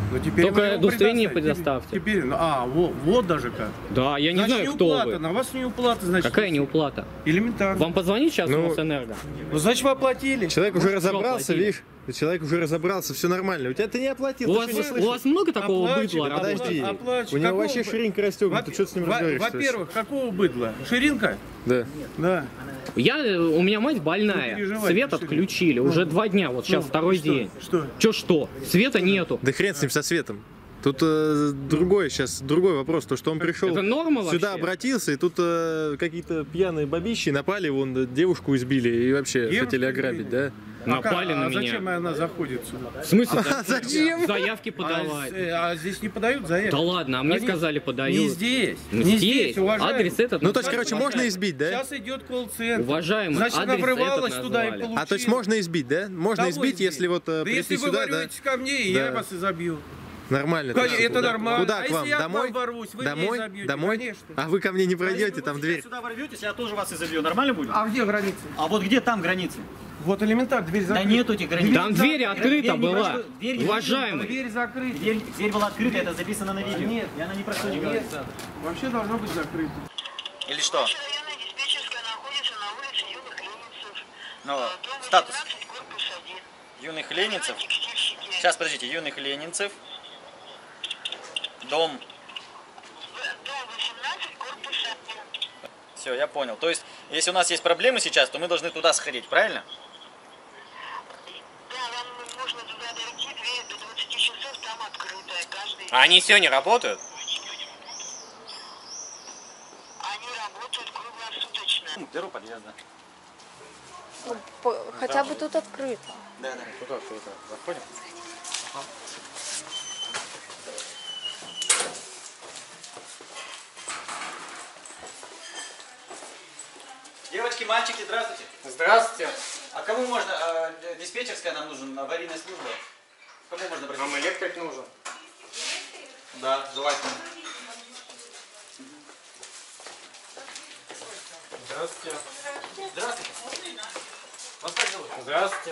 Speaker 1: Ну, теперь
Speaker 9: Только
Speaker 1: вы его
Speaker 9: удостоверение
Speaker 1: предоставьте.
Speaker 9: предоставьте.
Speaker 1: Теперь, ну, а, вот, вот даже как.
Speaker 9: Да, я не
Speaker 1: Значит,
Speaker 9: знаю,
Speaker 1: не
Speaker 9: кто
Speaker 1: уплата,
Speaker 9: вы.
Speaker 1: На вас не уплата, значит.
Speaker 9: Какая не уплата?
Speaker 1: Элементарно.
Speaker 9: Вам позвонить сейчас
Speaker 2: Ну,
Speaker 9: в Мосэнерго?
Speaker 1: Ну, значит, вы оплатили.
Speaker 2: Человек
Speaker 9: Может,
Speaker 2: уже разобрался,
Speaker 9: оплатили.
Speaker 2: видишь? Человек уже разобрался, все нормально. У тебя ты не оплатил.
Speaker 9: У
Speaker 2: ты
Speaker 9: вас,
Speaker 2: что, не
Speaker 9: у
Speaker 2: слышишь?
Speaker 9: вас много такого
Speaker 1: Оплачено,
Speaker 9: быдла?
Speaker 1: опла-
Speaker 2: Подожди.
Speaker 1: оплачено.
Speaker 2: У него
Speaker 1: Какого
Speaker 2: вообще
Speaker 1: бы-
Speaker 2: ширинка расстегнута. Ты что с ним
Speaker 1: Во-
Speaker 2: разговариваешь?
Speaker 1: Во-первых, какого быдла? Ширинка?
Speaker 2: Да.
Speaker 1: Да.
Speaker 9: Я, у меня мать больная.
Speaker 1: Не переживайте,
Speaker 9: Свет
Speaker 1: что
Speaker 9: отключили. Уже два дня, вот сейчас
Speaker 1: Ну,
Speaker 9: второй
Speaker 1: что?
Speaker 9: день.
Speaker 1: Что?
Speaker 9: Че что? Света нету.
Speaker 2: Да хрен с ним, со светом. Тут э, другой сейчас, другой вопрос, то что он пришел
Speaker 9: Это норма
Speaker 2: сюда,
Speaker 9: вообще?
Speaker 2: обратился, и тут э, какие-то пьяные бабищи напали, вон девушку избили и вообще
Speaker 1: Девушку
Speaker 2: хотели ограбить, да?
Speaker 9: Напали
Speaker 1: а,
Speaker 9: на
Speaker 1: а
Speaker 9: меня.
Speaker 1: зачем она заходит сюда?
Speaker 9: В смысле?
Speaker 2: А зачем?
Speaker 9: Заявки
Speaker 1: А,
Speaker 9: подавать.
Speaker 1: з- а здесь не подают заявки?
Speaker 9: Да ладно, а мне
Speaker 1: Конечно.
Speaker 9: сказали подают.
Speaker 1: Не здесь.
Speaker 9: Ну,
Speaker 1: не
Speaker 9: здесь.
Speaker 1: здесь, уважаемый.
Speaker 9: Адрес этот
Speaker 2: Ну, то есть,
Speaker 9: назвали.
Speaker 2: короче, можно избить, да?
Speaker 1: Сейчас идет колл-центр.
Speaker 9: Уважаемый,
Speaker 1: Значит, она
Speaker 9: адрес
Speaker 1: врывалась
Speaker 9: этот
Speaker 1: туда и
Speaker 9: назвали.
Speaker 1: получила.
Speaker 2: А то есть можно избить, да? Можно
Speaker 1: Кого
Speaker 2: избить,
Speaker 1: избить?
Speaker 2: если вот э,
Speaker 1: Да
Speaker 2: прийти
Speaker 1: если вы
Speaker 2: сюда, да?
Speaker 1: ворветесь ко мне, и я
Speaker 2: Да.
Speaker 1: вас изобью.
Speaker 2: Нормально.
Speaker 1: Конечно,
Speaker 2: так,
Speaker 1: это
Speaker 2: куда?
Speaker 1: нормально.
Speaker 2: Куда
Speaker 1: А
Speaker 2: к
Speaker 1: если
Speaker 2: вам?
Speaker 1: я к
Speaker 2: Домой?
Speaker 1: вам ворвусь, вы меня
Speaker 2: Домой?
Speaker 1: изобьете,
Speaker 2: Домой?
Speaker 1: конечно.
Speaker 2: А вы ко мне не пройдете,
Speaker 8: Если
Speaker 2: там
Speaker 8: вы
Speaker 2: дверь.
Speaker 8: сюда ворветесь, я тоже вас изобью. Нормально будет?
Speaker 1: А где границы?
Speaker 8: А вот где там границы?
Speaker 1: Вот элементарно, дверь
Speaker 8: Да
Speaker 1: закрыта.
Speaker 8: нету этих границ.
Speaker 9: Там дверь открыта
Speaker 8: Дверь не
Speaker 9: была.
Speaker 8: прошло- дверь не
Speaker 9: Уважаемый.
Speaker 1: Дверь закрыта.
Speaker 8: Дверь, дверь была открыта, это записано на видео.
Speaker 1: Нет.
Speaker 8: И она ни про что не
Speaker 1: Нет.
Speaker 8: говорит.
Speaker 1: Вообще должно быть закрыто.
Speaker 8: Или что?
Speaker 10: Районная диспетчерская находится на улице Юных Ленинцев.
Speaker 8: Ну,
Speaker 10: Дом
Speaker 8: статус.
Speaker 10: восемнадцать, корпус один.
Speaker 8: Юных Ленинцев.
Speaker 10: Текстильщики.
Speaker 8: Сейчас, подождите, Юных Ленинцев. Дом.
Speaker 10: Дом восемнадцать, корпус один.
Speaker 8: Все, я понял. То есть, если у нас есть проблемы сейчас, то мы должны туда сходить, правильно?
Speaker 10: Да, вам нужно туда дойти, дверь до двадцати часов там открытая. Каждый
Speaker 9: А они сегодня работают?
Speaker 10: Они работают круглосуточно.
Speaker 8: Беру подъезда.
Speaker 7: Хотя бы тут открыто.
Speaker 8: Да, да. Туда, туда. Заходим. Девочки, мальчики, здравствуйте.
Speaker 9: Здравствуйте.
Speaker 8: А кому можно, э, диспетчерская нам нужен, аварийная служба? Кому можно обратиться?
Speaker 9: Нам электрик нужен.
Speaker 8: Да, желательно.
Speaker 9: Здравствуйте.
Speaker 8: Здравствуйте. Вас как зовут?
Speaker 9: Здравствуйте.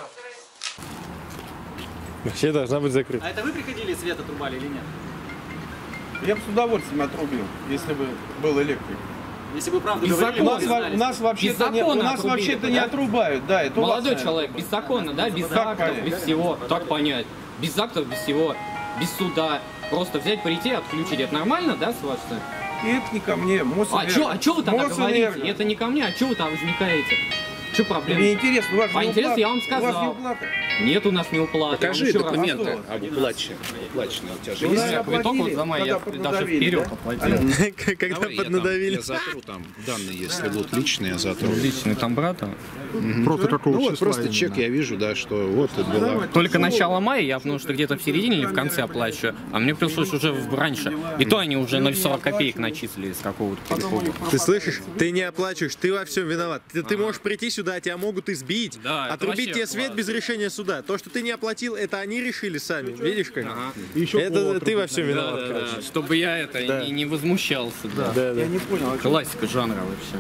Speaker 2: Вообще должна быть закрыта.
Speaker 8: А это вы приходили и свет отрубали или нет?
Speaker 1: Я бы с удовольствием отрубил, если бы был электрик.
Speaker 8: Если бы правду
Speaker 9: Без
Speaker 8: говорили,
Speaker 1: У
Speaker 8: мы
Speaker 1: нас,
Speaker 8: бы
Speaker 1: во-
Speaker 8: знали.
Speaker 1: у нас вообще-то не, у
Speaker 9: Беззаконно
Speaker 1: нас
Speaker 9: отрубили
Speaker 1: вообще-то
Speaker 9: бы,
Speaker 1: не
Speaker 9: да?
Speaker 1: отрубают, да, это у вас,
Speaker 9: Молодой
Speaker 1: наверное,
Speaker 9: человек,
Speaker 1: отрубают.
Speaker 9: беззаконно, да? Без
Speaker 1: Как
Speaker 9: актов,
Speaker 1: понять?
Speaker 9: без всего. Так понять. Без актов, без всего. Без суда. Просто взять, прийти, отключить. Это нормально, да, с вашей стороны?
Speaker 1: И это не ко мне,
Speaker 9: А
Speaker 1: Мосэнерго.
Speaker 9: чё, а чё вы тогда
Speaker 1: Мосэнерго.
Speaker 9: говорите? Это не ко мне, а чё вы там возникаете? Чё проблема?
Speaker 1: Мне интересно, у вас же
Speaker 9: А
Speaker 1: не
Speaker 9: интересно,
Speaker 1: уплата.
Speaker 9: я вам
Speaker 1: У вас
Speaker 9: сказал.
Speaker 1: не уплата.
Speaker 9: Нет у нас не уплаты.
Speaker 4: Покажи
Speaker 9: Я вам ещё раз-
Speaker 4: документы
Speaker 1: А
Speaker 4: об уплате. Уплаченные у тебя же
Speaker 1: Ну,
Speaker 4: есть?
Speaker 1: наверное,
Speaker 9: Квиток вот
Speaker 1: оплатили,
Speaker 9: за май, я
Speaker 1: когда
Speaker 9: даже
Speaker 1: поднадавили,
Speaker 9: вперед
Speaker 1: да?
Speaker 9: оплатил.
Speaker 2: Когда
Speaker 4: Давай я там-
Speaker 2: поднадавили.
Speaker 4: Я затру там данные, если будут личные, я затру.
Speaker 9: Личный там брата.
Speaker 4: Просто какого Ну вот просто чек я вижу, да, что вот это было.
Speaker 9: Только начало мая, я потому что где-то в середине или в конце оплачиваю, а мне пришлось уже в- раньше. И то они уже ноль сорок копеек начислили с какого-то перепуга.
Speaker 2: Ты слышишь? Ты не оплачиваешь, ты во всем виноват. Ты, ты можешь прийти сюда, тебя могут избить,
Speaker 9: Да, это
Speaker 2: отрубить
Speaker 9: вообще
Speaker 2: тебе свет
Speaker 9: класс.
Speaker 2: без решения суда. То, что ты не оплатил, это они решили сами. Видишь как?
Speaker 9: Ага.
Speaker 2: Это ты во всем
Speaker 9: Да,
Speaker 2: виноват,
Speaker 9: да,
Speaker 2: короче.
Speaker 9: да, чтобы я это
Speaker 2: Да.
Speaker 9: не, не возмущался. Да.
Speaker 2: Да, да.
Speaker 1: Я не понял, а чё?
Speaker 9: Классика жанра вообще.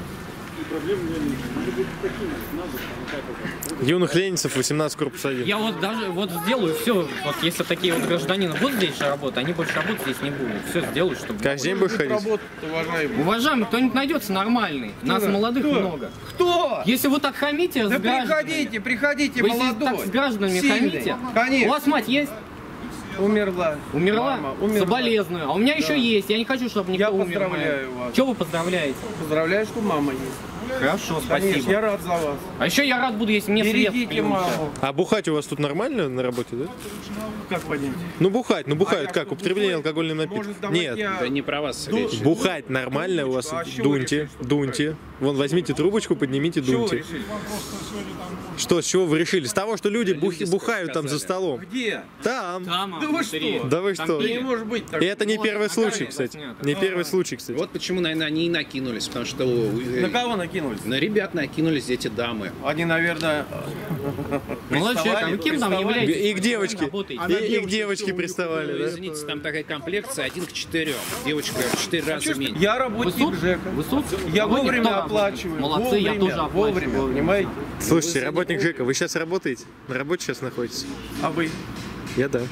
Speaker 2: Юных ленинцев, восемнадцать, корпус один.
Speaker 9: Я вот даже вот сделаю все, вот если такие вот гражданины будут здесь же работать, они больше работать здесь не будут. Все сделаю, чтобы...
Speaker 2: Каждый день будешь ходить?
Speaker 1: Работать, уважаемый.
Speaker 9: Уважаемый, кто-нибудь найдется нормальный. Нас
Speaker 1: Кто?
Speaker 9: молодых
Speaker 1: Кто?
Speaker 9: много.
Speaker 1: Кто?
Speaker 9: Если вы так хамите
Speaker 1: Да
Speaker 9: с гражданами...
Speaker 1: приходите, приходите,
Speaker 9: Вы здесь
Speaker 1: молодой.
Speaker 9: так с гражданами
Speaker 1: сильный.
Speaker 9: хамите?
Speaker 1: Конечно.
Speaker 9: У вас мать есть?
Speaker 1: Умерла.
Speaker 9: Умерла?
Speaker 1: Мама умерла.
Speaker 9: Соболезную. А у меня еще
Speaker 1: Да.
Speaker 9: есть. Я не хочу, чтобы никто
Speaker 1: Я
Speaker 9: умер.
Speaker 1: поздравляю вас.
Speaker 9: Что вы поздравляете?
Speaker 1: Поздравляю, что мама есть.
Speaker 9: Хорошо,
Speaker 1: Конечно,
Speaker 9: спасибо.
Speaker 1: я рад за вас.
Speaker 9: А еще я рад буду, если мне свет
Speaker 1: Берегите
Speaker 9: включат.
Speaker 1: маму.
Speaker 2: А бухать у вас тут нормально на работе, да?
Speaker 1: Как понять?
Speaker 2: Ну бухать, ну бухают
Speaker 1: А я
Speaker 2: как?
Speaker 1: что,
Speaker 2: Употребление
Speaker 1: бухой?
Speaker 2: алкогольных напитков?
Speaker 1: Может, давайте
Speaker 2: Нет.
Speaker 1: я-
Speaker 4: Да не про вас
Speaker 1: Ду-
Speaker 4: речь.
Speaker 2: Бухать нормально у вас?
Speaker 1: А с чего
Speaker 2: Дуньте,
Speaker 1: решили, что
Speaker 2: дуньте. Вон, возьмите трубочку, поднимите,
Speaker 1: Чего вы
Speaker 2: дуньте.
Speaker 1: решили?
Speaker 2: Что, с чего вы решили? С того, что люди бух-
Speaker 4: люди
Speaker 2: бухают там за
Speaker 4: сказали.
Speaker 2: столом.
Speaker 1: Где?
Speaker 2: Там.
Speaker 9: Там,
Speaker 1: Да вы
Speaker 9: внутри.
Speaker 1: что?
Speaker 2: Да вы
Speaker 9: Там
Speaker 2: что?
Speaker 1: Да
Speaker 9: пили.
Speaker 1: не может быть так.
Speaker 2: И это не
Speaker 9: Вот,
Speaker 2: первый
Speaker 9: на
Speaker 2: случай,
Speaker 9: камере
Speaker 2: кстати.
Speaker 9: заснято.
Speaker 2: Не
Speaker 1: А.
Speaker 2: первый случай, кстати.
Speaker 4: Вот почему, наверное, они и накинулись, потому что у-
Speaker 1: На кого накинулись?
Speaker 4: на ребят накинулись эти дамы.
Speaker 1: Они, наверное,
Speaker 9: Молодой человек, а вы кем там
Speaker 1: приставали?
Speaker 9: являетесь?
Speaker 2: И к девочке.
Speaker 9: Работаете?
Speaker 1: А на
Speaker 2: И, и к
Speaker 1: девушке
Speaker 2: девочке
Speaker 1: что,
Speaker 2: приставали,
Speaker 4: Ну,
Speaker 2: да?
Speaker 4: извините, там такая комплекция один к четырем. Девочка в четыре
Speaker 1: А чё
Speaker 4: раза
Speaker 1: ж
Speaker 4: меньше.
Speaker 1: Я работник
Speaker 9: Вы суд?
Speaker 1: ЖЭКа.
Speaker 9: Вы суд?
Speaker 1: Я
Speaker 9: Вы
Speaker 1: вовремя
Speaker 9: никто
Speaker 1: оплачиваю.
Speaker 9: Молодцы, я
Speaker 1: вовремя,
Speaker 9: тоже оплачиваю.
Speaker 1: Вовремя, понимаете?
Speaker 2: Слушайте, работник ЖЭКа, вы сейчас работаете? На работе сейчас находитесь?
Speaker 1: А вы?
Speaker 2: Я да.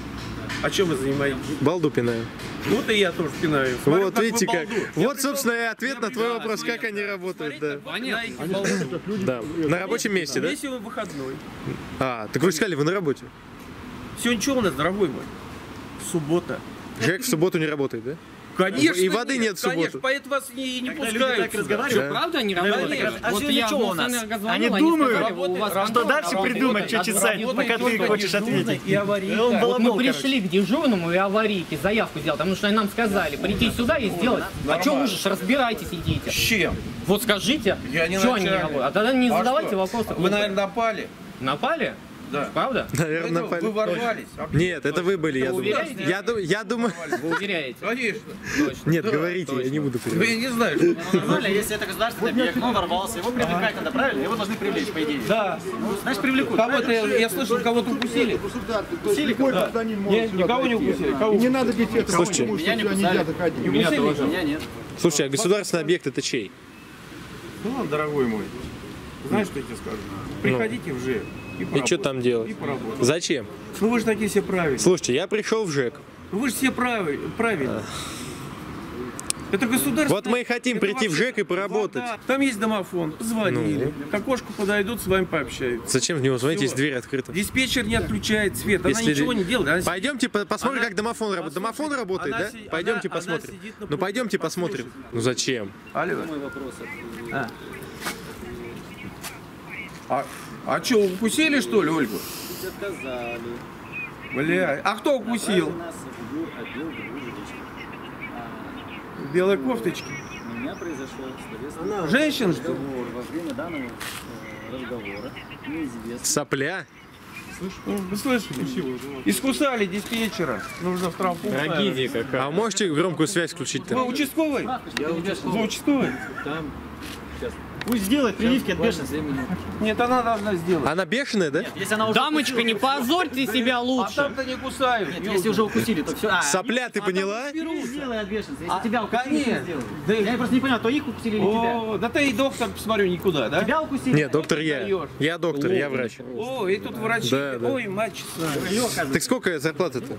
Speaker 1: А чем вы занимаетесь?
Speaker 2: Балду пинаю.
Speaker 1: Вот и я тоже пинаю. Смотрю,
Speaker 2: вот
Speaker 1: как
Speaker 2: видите
Speaker 1: вы
Speaker 2: как.
Speaker 1: балду.
Speaker 2: Вот,
Speaker 1: Я
Speaker 2: собственно, и
Speaker 1: пришел-
Speaker 2: ответ на твой вопрос, как они работают. Да.
Speaker 1: Понятно.
Speaker 2: Да. На рабочем месте, да?
Speaker 1: Если вы выходной.
Speaker 2: А, так вы сказали, вы на работе.
Speaker 1: Сегодня что у нас, дорогой мой? Суббота.
Speaker 2: Жек в субботу не работает, да?
Speaker 1: Конечно.
Speaker 2: И воды нет в субботу.
Speaker 1: Конечно, поэтому вас и не
Speaker 8: Когда люди
Speaker 1: пускают.
Speaker 8: так
Speaker 1: сюда.
Speaker 8: разговаривают,
Speaker 2: Да.
Speaker 9: Правда они
Speaker 1: Да,
Speaker 9: работают?
Speaker 1: конечно.
Speaker 8: А
Speaker 9: Вот
Speaker 8: сегодня
Speaker 9: я
Speaker 8: что у
Speaker 9: в
Speaker 8: нас?
Speaker 9: Мосэнерго звонил,
Speaker 8: Они
Speaker 9: они
Speaker 8: думают,
Speaker 9: сказали, у вас
Speaker 8: что
Speaker 9: контора
Speaker 8: дальше
Speaker 9: работает,
Speaker 8: придумать, что чесать,
Speaker 1: Работает
Speaker 8: пока ты
Speaker 1: только
Speaker 8: хочешь
Speaker 1: дежурный
Speaker 8: ответить.
Speaker 1: И аварийка.
Speaker 8: Он
Speaker 9: Вот мы
Speaker 8: балабол,
Speaker 9: пришли к дежурному и аварийке заявку сделать, потому что они нам сказали прийти сюда и сделать. А что вы же разбирайтесь, идите.
Speaker 1: С чем?
Speaker 9: Вот скажите,
Speaker 1: Я не
Speaker 9: что они не
Speaker 1: начальник.
Speaker 9: работают. А тогда не
Speaker 1: А
Speaker 9: задавайте
Speaker 1: что?
Speaker 9: вопросы.
Speaker 1: Вы, наверное, напали?
Speaker 9: Напали?
Speaker 1: Да.
Speaker 9: Правда?
Speaker 2: Наверное,
Speaker 1: Это
Speaker 2: напали.
Speaker 1: Вы ворвались.
Speaker 2: Нет, это вы были, я думаю.
Speaker 9: уверяете?
Speaker 2: Я, ду- я думаю...
Speaker 9: Вы уверяете?
Speaker 1: Конечно.
Speaker 9: Точно.
Speaker 2: Нет,
Speaker 1: Да,
Speaker 2: говорите, я не буду
Speaker 1: Ну, я
Speaker 2: переводить.
Speaker 1: не знаю, что...
Speaker 8: Ну, нормально, если это государственный объект, он ворвался, его привлекать надо, правильно? Его должны привлечь, по идее.
Speaker 1: Да.
Speaker 8: Ну, значит, привлекут.
Speaker 1: Кого-то, я, я слышал, кого-то укусили.
Speaker 8: Укусили кого-то?
Speaker 1: Нет, никого не укусили. Кого?
Speaker 15: Не надо детей,
Speaker 2: Слушайте,
Speaker 8: Меня не кусали.
Speaker 1: Не укусили?
Speaker 8: Меня нет.
Speaker 2: слушайте, а государственный объект это чей?
Speaker 1: Ну ладно, дорогой мой. Знаешь, что я тебе скажу? Приходите в ЖЭК и
Speaker 2: И
Speaker 1: поработайте.
Speaker 2: что там делать?
Speaker 1: И поработайте.
Speaker 2: Зачем?
Speaker 1: Ну вы же такие все правильные.
Speaker 2: Слушайте, я пришел в ЖЭК.
Speaker 1: Ну вы же все прави- правильные. Это государство.
Speaker 2: Вот мы и хотим прийти в ЖЭК и поработать.
Speaker 1: Да, там есть домофон, позвонили. К окошку подойдут, с вами пообщаются.
Speaker 2: Зачем в него звонить,
Speaker 1: Всё.
Speaker 2: если дверь открыта?
Speaker 1: Диспетчер не отключает свет, она
Speaker 2: Если
Speaker 1: ничего
Speaker 2: ли-
Speaker 1: не делает. Она
Speaker 2: Пойдемте по- посмотрим,
Speaker 1: Она-
Speaker 2: как домофон работает. Домофон
Speaker 1: Послушайте,
Speaker 2: работает,
Speaker 1: она
Speaker 2: да?
Speaker 1: си-
Speaker 2: Пойдемте
Speaker 1: она- она
Speaker 2: посмотрим.
Speaker 1: сидит на
Speaker 2: Ну пойдемте
Speaker 1: пульте,
Speaker 2: посмотрим.
Speaker 1: послушайте.
Speaker 2: Ну зачем?
Speaker 1: Алло.
Speaker 12: Мой вопрос.
Speaker 1: А, а, а что, укусили что ли, Ольгу?
Speaker 12: Отказали.
Speaker 1: Бля, а кто укусил?
Speaker 12: Нас в ГУР отдел двух женщин.
Speaker 1: В белой кофточке.
Speaker 12: У меня произошел словесный
Speaker 1: Женщин, что ли?
Speaker 12: разговор. Во время данного э, разговора неизвестно.
Speaker 2: Сопля?
Speaker 1: Ну, вы слышали? Искусали диспетчера. Нужно в травму.
Speaker 9: Трагедия какая.
Speaker 2: А можете громкую связь включить
Speaker 1: Вы
Speaker 2: там?
Speaker 1: участковый? Вы участковый?
Speaker 12: Там сейчас
Speaker 8: Пусть сделает прививки от бешенства.
Speaker 1: Нет, она должна сделать.
Speaker 2: Она бешеная, да?
Speaker 8: Если она уже
Speaker 9: Дамочка,
Speaker 8: укусила,
Speaker 9: не
Speaker 8: то всё.
Speaker 9: позорьте себя
Speaker 1: А
Speaker 9: лучше.
Speaker 1: там-то не кусают.
Speaker 8: Нет, если уже укусили, то все.
Speaker 2: Сопля, ты поняла?
Speaker 8: Сделай от бешенства. Если
Speaker 1: А,
Speaker 8: тебя укусили,
Speaker 1: конечно.
Speaker 8: не сделай.
Speaker 1: Да и-
Speaker 8: Я просто не понял, то их укусили или тебя?
Speaker 1: О, да ты и доктор, посмотрю, никуда, да?
Speaker 8: Тебя укусили?
Speaker 2: Нет, доктор я. Я доктор, я врач.
Speaker 1: О, и тут врачи.
Speaker 2: Да, да.
Speaker 1: Ой, мать честная.
Speaker 2: Так сколько зарплата-то?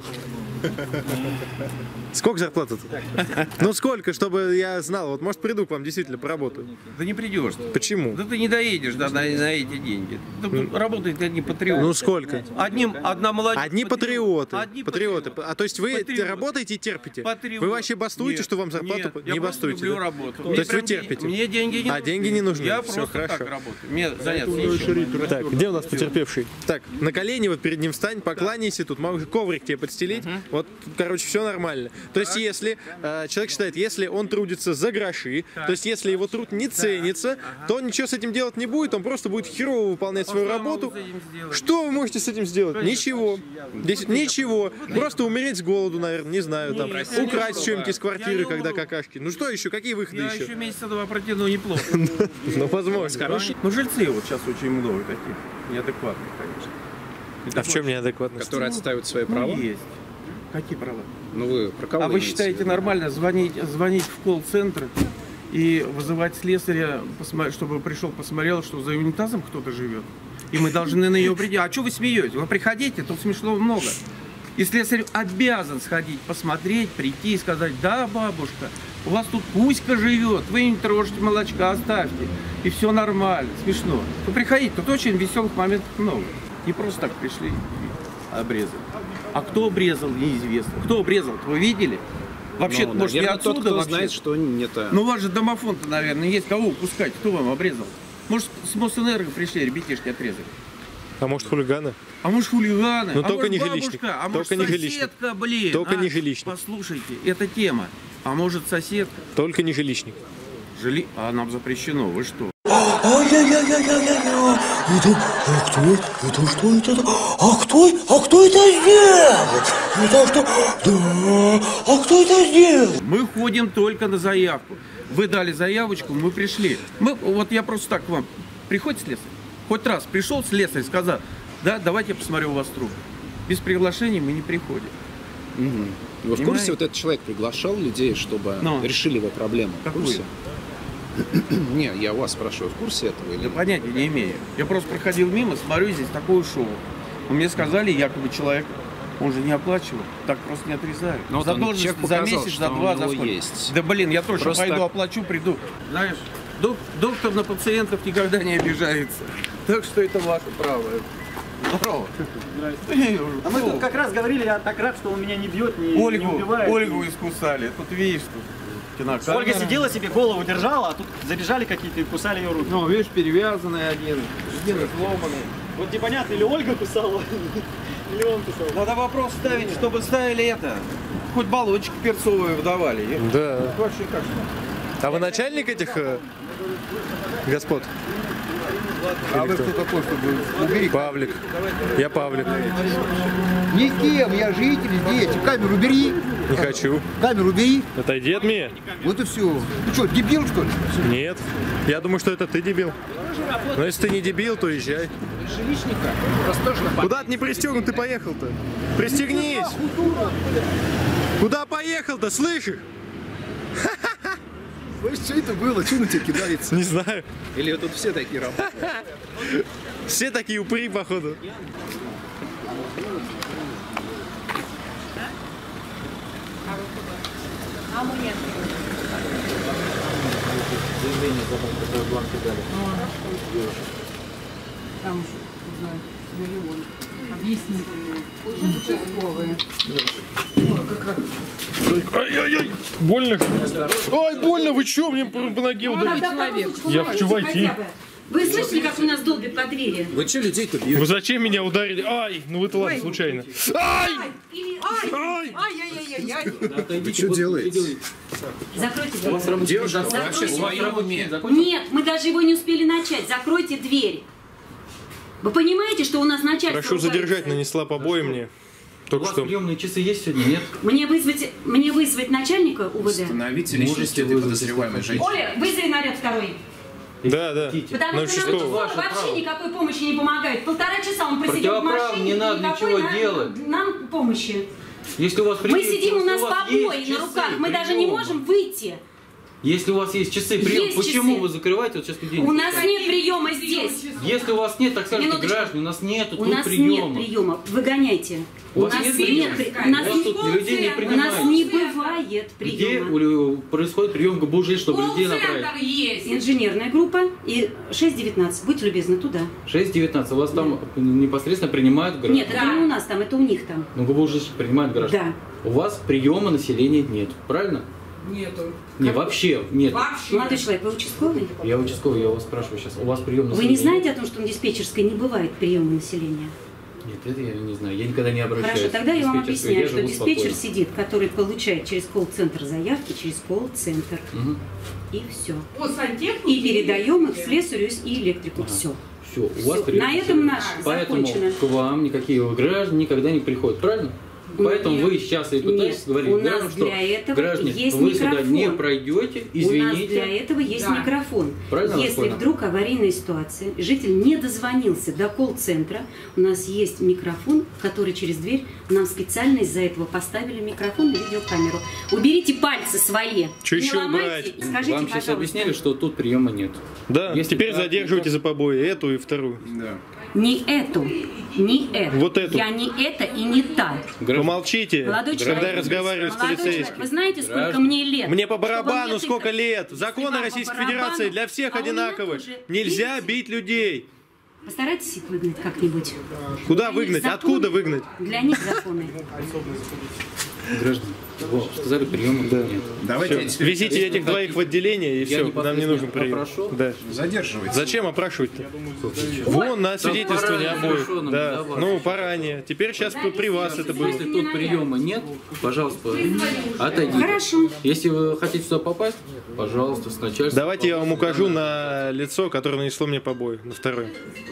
Speaker 2: Сколько зарплата-то? Ну сколько, чтобы я знал. Вот может приду к вам действительно поработаю.
Speaker 1: Да не придешь.
Speaker 2: Почему?
Speaker 1: Да ты не доедешь да, на, на эти деньги. Тут работают одни патриоты.
Speaker 2: Ну сколько?
Speaker 1: Одним, одна молодежь.
Speaker 2: Одни патриоты.
Speaker 1: Одни
Speaker 2: Патриоты. А то есть вы
Speaker 1: Патриоты.
Speaker 2: работаете и терпите?
Speaker 1: Патриоты.
Speaker 2: Вы вообще бастуете,
Speaker 1: Нет,
Speaker 2: что вам зарплату
Speaker 1: нет,
Speaker 2: по-
Speaker 1: я
Speaker 2: не
Speaker 1: просто
Speaker 2: бастуете?
Speaker 1: люблю
Speaker 2: да?
Speaker 1: работу.
Speaker 2: То
Speaker 1: Мне
Speaker 2: есть вы
Speaker 1: прям
Speaker 2: терпите?
Speaker 1: Мне деньги не
Speaker 2: А
Speaker 1: нужны.
Speaker 2: деньги не нужны.
Speaker 1: Я
Speaker 2: Все,
Speaker 1: просто
Speaker 2: хорошо.
Speaker 1: так работаю. Мне заняться нечем.
Speaker 2: Так, где у нас потерпевший? Так, на колени вот перед ним встань, покланяйся, тут могу коврик тебе подстелить. Вот, короче, все нормально. То есть, если э, человек считает, если он трудится за гроши, то есть, если его труд не ценится, то он ничего с этим делать не будет, он просто будет херово выполнять свою работу. Что вы можете с этим сделать? Ничего. Здесь ничего. Просто умереть с голоду, наверное, не знаю, там, украсть что-нибудь из квартиры, когда какашки. Ну что еще, какие выходы
Speaker 1: Я
Speaker 2: еще?
Speaker 1: еще месяца два протяну неплохо.
Speaker 2: Ну, возможно.
Speaker 1: Ну, жильцы вот сейчас очень много таких. Неадекватных, конечно.
Speaker 2: А в чем неадекватность?
Speaker 4: Которые отстаивают свои
Speaker 1: Ну,
Speaker 4: права?
Speaker 1: есть. Какие права?
Speaker 4: Ну вы про кого
Speaker 1: А вы
Speaker 4: имеете в
Speaker 1: считаете
Speaker 4: виду?
Speaker 1: нормально звонить, звонить в колл-центр и вызывать слесаря, посмо- чтобы пришел, посмотрел, что за унитазом кто-то живет? И мы должны на нее прийти. А что вы смеете? Вы приходите, тут смешного много. И слесарь обязан сходить, посмотреть, прийти и сказать: да, бабушка, у вас тут Кузька живет, вы не трожьте молочка, оставьте. И все нормально, смешно. Вы приходите, тут очень веселых моментов много. Не просто так пришли и обрезали. А кто обрезал, неизвестно. Кто обрезал, вы видели? Вообще,
Speaker 4: Ну,
Speaker 1: может, не
Speaker 4: наверное,
Speaker 1: отсюда
Speaker 4: тот, кто
Speaker 1: вообще?
Speaker 4: знает, что нет.
Speaker 1: Ну, у вас же домофон-то, наверное, есть. Кого упускать? Кто вам обрезал? Может, с Мосэнерго пришли, ребятишки отрезали?
Speaker 2: А может, хулиганы?
Speaker 1: А может, хулиганы?
Speaker 2: Ну,
Speaker 1: а
Speaker 2: только
Speaker 1: может,
Speaker 2: не
Speaker 1: бабушка?
Speaker 2: жилищник.
Speaker 1: А может,
Speaker 2: Только не жилищник.
Speaker 1: соседка, блин?
Speaker 2: Только
Speaker 1: а?
Speaker 2: не жилищник.
Speaker 1: Послушайте, это тема. А может, соседка?
Speaker 2: Только не жилищник.
Speaker 1: Жили... А нам запрещено, вы что?
Speaker 3: Ай-яй-яй-яй-яй-яй. Это, а кто это? Это что это? А кто, а кто это сделал? Это что? Да, а кто это сделал?
Speaker 1: Мы ходим только на заявку. Вы дали заявочку, мы пришли. Мы, вот я просто так к вам. Приходит слесарь? Хоть раз пришел слесарь, сказал: да, давайте я посмотрю у вас труп. Без приглашения мы не приходим.
Speaker 4: Угу. Вы в
Speaker 1: Понимаете?
Speaker 4: курсе, вот этот человек приглашал людей, чтобы
Speaker 1: Ну.
Speaker 4: решили его проблему? В
Speaker 1: Какую?
Speaker 4: курсе? Не, я у вас спрашиваю, в курсе этого или
Speaker 1: Я
Speaker 4: нет?
Speaker 1: понятия не имею. Я просто проходил мимо, смотрю, здесь такое шоу. Мне сказали, якобы человек Он же не оплачивал, так просто не отрезают.
Speaker 4: Ну, вот
Speaker 1: Задолженность
Speaker 4: чек
Speaker 1: за
Speaker 4: показал,
Speaker 1: месяц,
Speaker 4: что
Speaker 1: за
Speaker 4: у
Speaker 1: два,
Speaker 4: него
Speaker 1: за сколько?
Speaker 4: есть.
Speaker 1: Да блин, я точно
Speaker 4: Просто
Speaker 1: пойду
Speaker 4: так.
Speaker 1: оплачу, приду. Знаешь, док- доктор на пациентов никогда не обижается. Так что это ваше право. Здорово.
Speaker 8: А мы тут как раз говорили, я так рад, что он меня не бьет, не, не
Speaker 1: Ольгу,
Speaker 8: убивает.
Speaker 1: Ольгу искусали. Тут видишь, тут кинокамера.
Speaker 8: Ольга сидела себе, голову держала, а тут забежали какие-то и кусали ее руки.
Speaker 1: Ну, видишь, перевязанный один, один сломанный.
Speaker 8: Вот непонятно, или Ольга кусала, или он кусал.
Speaker 1: Надо вопрос ставить, чтобы ставили это. Хоть баллончик перцовый выдавали.
Speaker 2: Да.
Speaker 1: Вообще как?
Speaker 2: А вы начальник этих э, господ?
Speaker 5: А вы кто такой, чтобы убери?
Speaker 2: Павлик. Я Павлик.
Speaker 5: Никем, я житель здесь. Камеру бери.
Speaker 2: Не хочу.
Speaker 5: Камеру бери.
Speaker 2: Отойди от меня.
Speaker 5: Вот и все. Ты что, дебил, что ли?
Speaker 2: Нет. Я думаю, что это ты дебил. Но если ты не дебил, то езжай. Куда ты не пристегнут, ты поехал-то? Пристегнись! Куда поехал-то, слышишь?
Speaker 5: Слышь, что это было? Что на тебя кидается?
Speaker 2: Не знаю.
Speaker 4: Или тут все такие работают?
Speaker 2: Все такие упыри, походу.
Speaker 13: А мы нет.
Speaker 12: Заявление за которое бланки дали.
Speaker 14: Там же, узнать, миллион. Объяснить. Участковые.
Speaker 2: Ай-яй-яй! Больно? Ай, больно! Вы чё? Мне по по ноге ударили. Я хочу войти.
Speaker 15: Вы слышали, как у нас долбит по двери?
Speaker 2: Вы что людей-то бьете? Вы зачем меня ударили? Ай! Ну это ладно, случайно. Ай!
Speaker 14: Ай! Ай-яй-яй-яй-яй!
Speaker 4: Вы что делаете?
Speaker 15: Закройте дверь.
Speaker 4: Девушка, вы вообще в своем уме?
Speaker 15: Нет, мы даже его не успели начать. Закройте дверь. Вы понимаете, что у нас начальство
Speaker 2: Прошу
Speaker 15: ругается?
Speaker 2: задержать, нанесла побои мне. Только
Speaker 12: У вас
Speaker 2: что.
Speaker 12: приемные часы есть сегодня, нет?
Speaker 15: Мне вызвать, мне вызвать начальника УВД?
Speaker 4: Установите личность этой подозреваемой женщины.
Speaker 15: Оля, вызови наряд второй.
Speaker 2: Да, да.
Speaker 15: Потому
Speaker 2: На
Speaker 15: что нам
Speaker 2: участкового.
Speaker 15: вообще
Speaker 12: право.
Speaker 15: никакой помощи не помогает. Полтора часа он просидел в
Speaker 12: Противоправно,
Speaker 15: машине.
Speaker 12: не надо
Speaker 15: никакой
Speaker 12: ничего
Speaker 15: нам,
Speaker 12: делать.
Speaker 15: Нам помощи.
Speaker 12: Если у вас
Speaker 15: Мы
Speaker 12: прием-
Speaker 15: сидим, у
Speaker 12: если
Speaker 15: нас
Speaker 12: вас
Speaker 15: побои
Speaker 12: есть
Speaker 15: на
Speaker 12: часы
Speaker 15: руках. Мы даже не
Speaker 12: приема.
Speaker 15: можем выйти.
Speaker 12: Если у вас есть часы приема,
Speaker 15: Есть
Speaker 12: почему
Speaker 15: часы.
Speaker 12: вы закрываете? Вот сейчас людей не
Speaker 15: У нас
Speaker 12: пускаете.
Speaker 15: нет приема здесь.
Speaker 12: Если у вас нет, так скажите,
Speaker 15: Минуточку.
Speaker 12: граждане, у нас нету
Speaker 15: У
Speaker 12: тут
Speaker 15: нас
Speaker 12: приема.
Speaker 15: нет приема. Выгоняйте.
Speaker 12: У
Speaker 15: У
Speaker 12: вас
Speaker 15: нас
Speaker 12: нет
Speaker 15: нет
Speaker 12: приема?
Speaker 15: при-
Speaker 12: У
Speaker 15: у нас
Speaker 12: вас
Speaker 15: не-
Speaker 12: тут людей не
Speaker 15: у нас
Speaker 12: принимают.
Speaker 15: не бывает
Speaker 12: Где
Speaker 15: приема.
Speaker 12: у- происходит прием ГБУЖ, чтобы людей направить?
Speaker 15: есть. Инженерная группа и шесть девятнадцать. Будьте любезны, туда.
Speaker 12: шесть девятнадцать. У вас там непосредственно принимают граждан?
Speaker 15: Нет, это не у нас там, это у них там.
Speaker 12: Ну, ГБУЖ принимают граждан.
Speaker 15: Да.
Speaker 12: У вас приема населения нет, правильно?
Speaker 14: Нету.
Speaker 12: Не, вообще нет.
Speaker 15: Молодой человек, вы участковый?
Speaker 12: Я участковый, я вас спрашиваю сейчас. У вас прием
Speaker 15: Вы
Speaker 12: населения?
Speaker 15: не знаете о том, что в диспетчерской не бывает приема населения?
Speaker 12: Нет, это я не знаю. Я никогда не обращаюсь.
Speaker 15: Хорошо, тогда я вам
Speaker 12: в диспетчерскую.
Speaker 15: объясняю, что
Speaker 12: живу
Speaker 15: диспетчер
Speaker 12: спокойно.
Speaker 15: сидит, который получает через колл-центр заявки, через колл-центр.
Speaker 12: Мгм.
Speaker 15: И все.
Speaker 14: По сантехнике
Speaker 15: И передаем их слесарю и электрику. Все.
Speaker 12: Все, у вас прием
Speaker 15: На этом
Speaker 12: населения.
Speaker 15: наш
Speaker 12: Поэтому
Speaker 15: закончено.
Speaker 12: к вам никакие граждане никогда не приходят, правильно? Поэтому
Speaker 15: Нет.
Speaker 12: вы сейчас и пытаетесь
Speaker 15: Нет,
Speaker 12: говорить
Speaker 15: у нас
Speaker 12: гражданам, что
Speaker 15: для этого
Speaker 12: граждане,
Speaker 15: есть
Speaker 12: вы сюда
Speaker 15: микрофон.
Speaker 12: не пройдете,
Speaker 15: У нас
Speaker 12: извините.
Speaker 15: для этого есть
Speaker 14: Да.
Speaker 15: микрофон.
Speaker 12: Правильно я вас
Speaker 15: Если
Speaker 12: понял?
Speaker 15: вдруг аварийная ситуация, житель не дозвонился до колл-центра, у нас есть микрофон, который через дверь, нам специально из-за этого поставили микрофон и видеокамеру. Уберите пальцы свои.
Speaker 2: Чё
Speaker 15: не
Speaker 2: еще
Speaker 15: ломайте.
Speaker 2: убрать?
Speaker 15: Скажите,
Speaker 12: Вам сейчас
Speaker 15: пожалуйста.
Speaker 12: объяснили, что тут приема нет.
Speaker 2: Да,
Speaker 12: Если
Speaker 2: теперь
Speaker 12: так,
Speaker 2: задерживайте
Speaker 12: никак-
Speaker 2: за побои эту и вторую.
Speaker 4: Да.
Speaker 15: Не эту, не эту.
Speaker 2: Вот эту.
Speaker 15: Я не это и не та.
Speaker 2: Помолчите,
Speaker 15: Молодой
Speaker 2: когда
Speaker 15: человек,
Speaker 2: разговариваю с
Speaker 15: молодой человек,
Speaker 2: полицейским.
Speaker 15: вы знаете, сколько
Speaker 12: Граждан.
Speaker 15: мне лет?
Speaker 2: Мне по
Speaker 15: Чтобы
Speaker 2: барабану
Speaker 15: мне
Speaker 2: сколько
Speaker 15: тыкать.
Speaker 2: лет.
Speaker 15: Если
Speaker 2: Законы
Speaker 15: вам по
Speaker 2: Российской
Speaker 15: барабану,
Speaker 2: Федерации для всех
Speaker 15: а у меня
Speaker 2: одинаковые.
Speaker 15: тоже.
Speaker 2: Нельзя
Speaker 15: Видите?
Speaker 2: бить людей.
Speaker 15: Постарайтесь их выгнать как-нибудь.
Speaker 2: Куда
Speaker 15: Для них
Speaker 2: выгнать?
Speaker 15: законы-
Speaker 2: Откуда выгнать?
Speaker 15: Для них законы.
Speaker 12: Граждане, во, сказали, приема нет.
Speaker 4: Давайте я
Speaker 2: Всё.
Speaker 4: теперь-
Speaker 2: Везите
Speaker 4: если
Speaker 2: этих
Speaker 4: вы
Speaker 2: двоих в отделение, и
Speaker 12: Я
Speaker 2: все, нам не
Speaker 12: непосредственно
Speaker 2: нужен прием.
Speaker 12: опрошу.
Speaker 2: Да.
Speaker 4: Задерживайте.
Speaker 2: Зачем опрашивать-то? Вон, на свидетельствование
Speaker 12: пора
Speaker 2: обоих.
Speaker 12: разрешено,
Speaker 2: Да.
Speaker 12: давай.
Speaker 2: Ну, поранее. Теперь сейчас при вас это было.
Speaker 12: Если тут приема нет, пожалуйста, отойдите.
Speaker 15: Хорошо.
Speaker 12: Если вы хотите сюда попасть, пожалуйста, с начальством.
Speaker 2: Давайте я вам укажу на лицо, которое нанесло мне побои. На второе.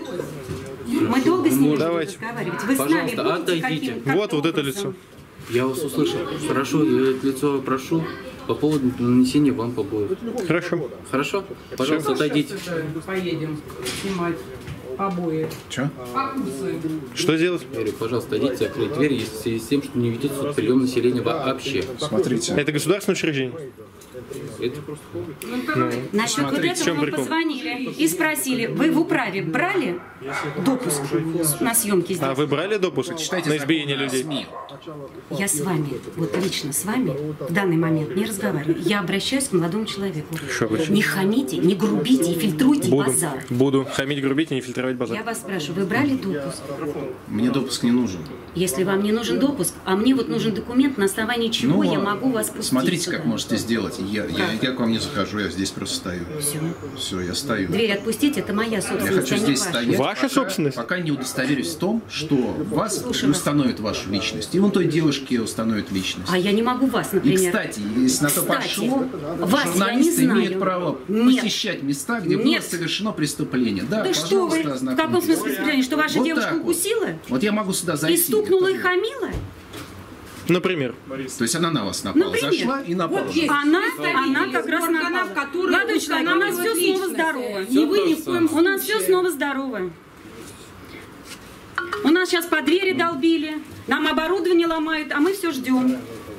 Speaker 15: Мы долго с ними будем
Speaker 2: Давайте.
Speaker 15: разговаривать. Вы с нами
Speaker 12: Пожалуйста,
Speaker 15: будете
Speaker 12: отойдите.
Speaker 15: каким-
Speaker 2: Вот, вот это
Speaker 15: образом?
Speaker 2: лицо.
Speaker 12: Я вас услышал. Хорошо, я это лицо прошу по поводу нанесения вам побоев.
Speaker 2: Хорошо.
Speaker 12: Хорошо? Пожалуйста, отойдите.
Speaker 14: Поедем снимать побои.
Speaker 4: Че?
Speaker 14: Акусы.
Speaker 2: Что делать?
Speaker 12: Говорю, пожалуйста, отойдите, закрыть дверь, если в связи с тем, что не ведется тут прием населения вообще.
Speaker 4: Смотрите.
Speaker 2: Это государственное учреждение?
Speaker 12: Это просто хобби.
Speaker 15: Ну, насчет вот этого мы позвонили и спросили, вы в управе брали допуск на съемки здесь?
Speaker 2: А вы брали допуск на избиение людей?
Speaker 15: Я с вами, вот лично с вами в данный момент не разговариваю. Я обращаюсь к молодому человеку. Не хамите, не грубите и фильтруйте
Speaker 2: Буду.
Speaker 15: базар.
Speaker 2: Буду хамить, грубить и не фильтровать базар.
Speaker 15: Я вас спрашиваю, вы брали допуск?
Speaker 4: Мне допуск не нужен.
Speaker 15: Если вам не нужен допуск, а мне вот нужен документ, на основании чего
Speaker 4: Ну,
Speaker 15: я могу вас пустить
Speaker 4: Смотрите,
Speaker 15: сюда.
Speaker 4: как можете сделать. Я, я, я к вам не захожу, я здесь просто стою.
Speaker 15: Все.
Speaker 4: Все, я стою.
Speaker 15: Дверь отпустить, это моя
Speaker 4: Я
Speaker 15: собственность,
Speaker 4: хочу
Speaker 15: а не
Speaker 4: здесь
Speaker 15: ваша.
Speaker 4: стоять,
Speaker 2: Ваша
Speaker 4: пока,
Speaker 2: собственность?
Speaker 4: пока не удостоверюсь в том, что вас
Speaker 15: Слушаю вас.
Speaker 4: установит вашу личность. И вон той девушке установит личность.
Speaker 15: А я не могу вас,
Speaker 4: И,
Speaker 15: например...
Speaker 4: кстати, если на то
Speaker 15: Кстати,
Speaker 4: пошло,
Speaker 15: вас я не
Speaker 4: журналисты
Speaker 15: знаю.
Speaker 4: имеют право
Speaker 15: Нет.
Speaker 4: посещать места, где
Speaker 15: Нет.
Speaker 4: было совершено преступление. Да,
Speaker 15: Да что вы,
Speaker 4: пожалуйста,
Speaker 15: в каком смысле преступления? Что ваша
Speaker 4: Вот
Speaker 15: девушка
Speaker 4: так вот.
Speaker 15: укусила?
Speaker 4: Вот я могу сюда зайти.
Speaker 15: И стукнула и
Speaker 4: где-то.
Speaker 15: хамила?
Speaker 2: Например.
Speaker 4: То есть она на вас напала,
Speaker 15: Например.
Speaker 4: зашла и напала.
Speaker 14: Вот есть
Speaker 15: Она,
Speaker 14: представители
Speaker 15: она как раз
Speaker 14: органов,
Speaker 15: напала.
Speaker 14: которые
Speaker 15: Молодой человек, у нас все
Speaker 14: устанавливают
Speaker 15: снова
Speaker 14: личность.
Speaker 15: здорово.
Speaker 14: Не вы ни в коем
Speaker 15: У нас все
Speaker 14: случае.
Speaker 15: снова здорово. У нас сейчас по двери долбили, нам оборудование ломают, а мы все ждем.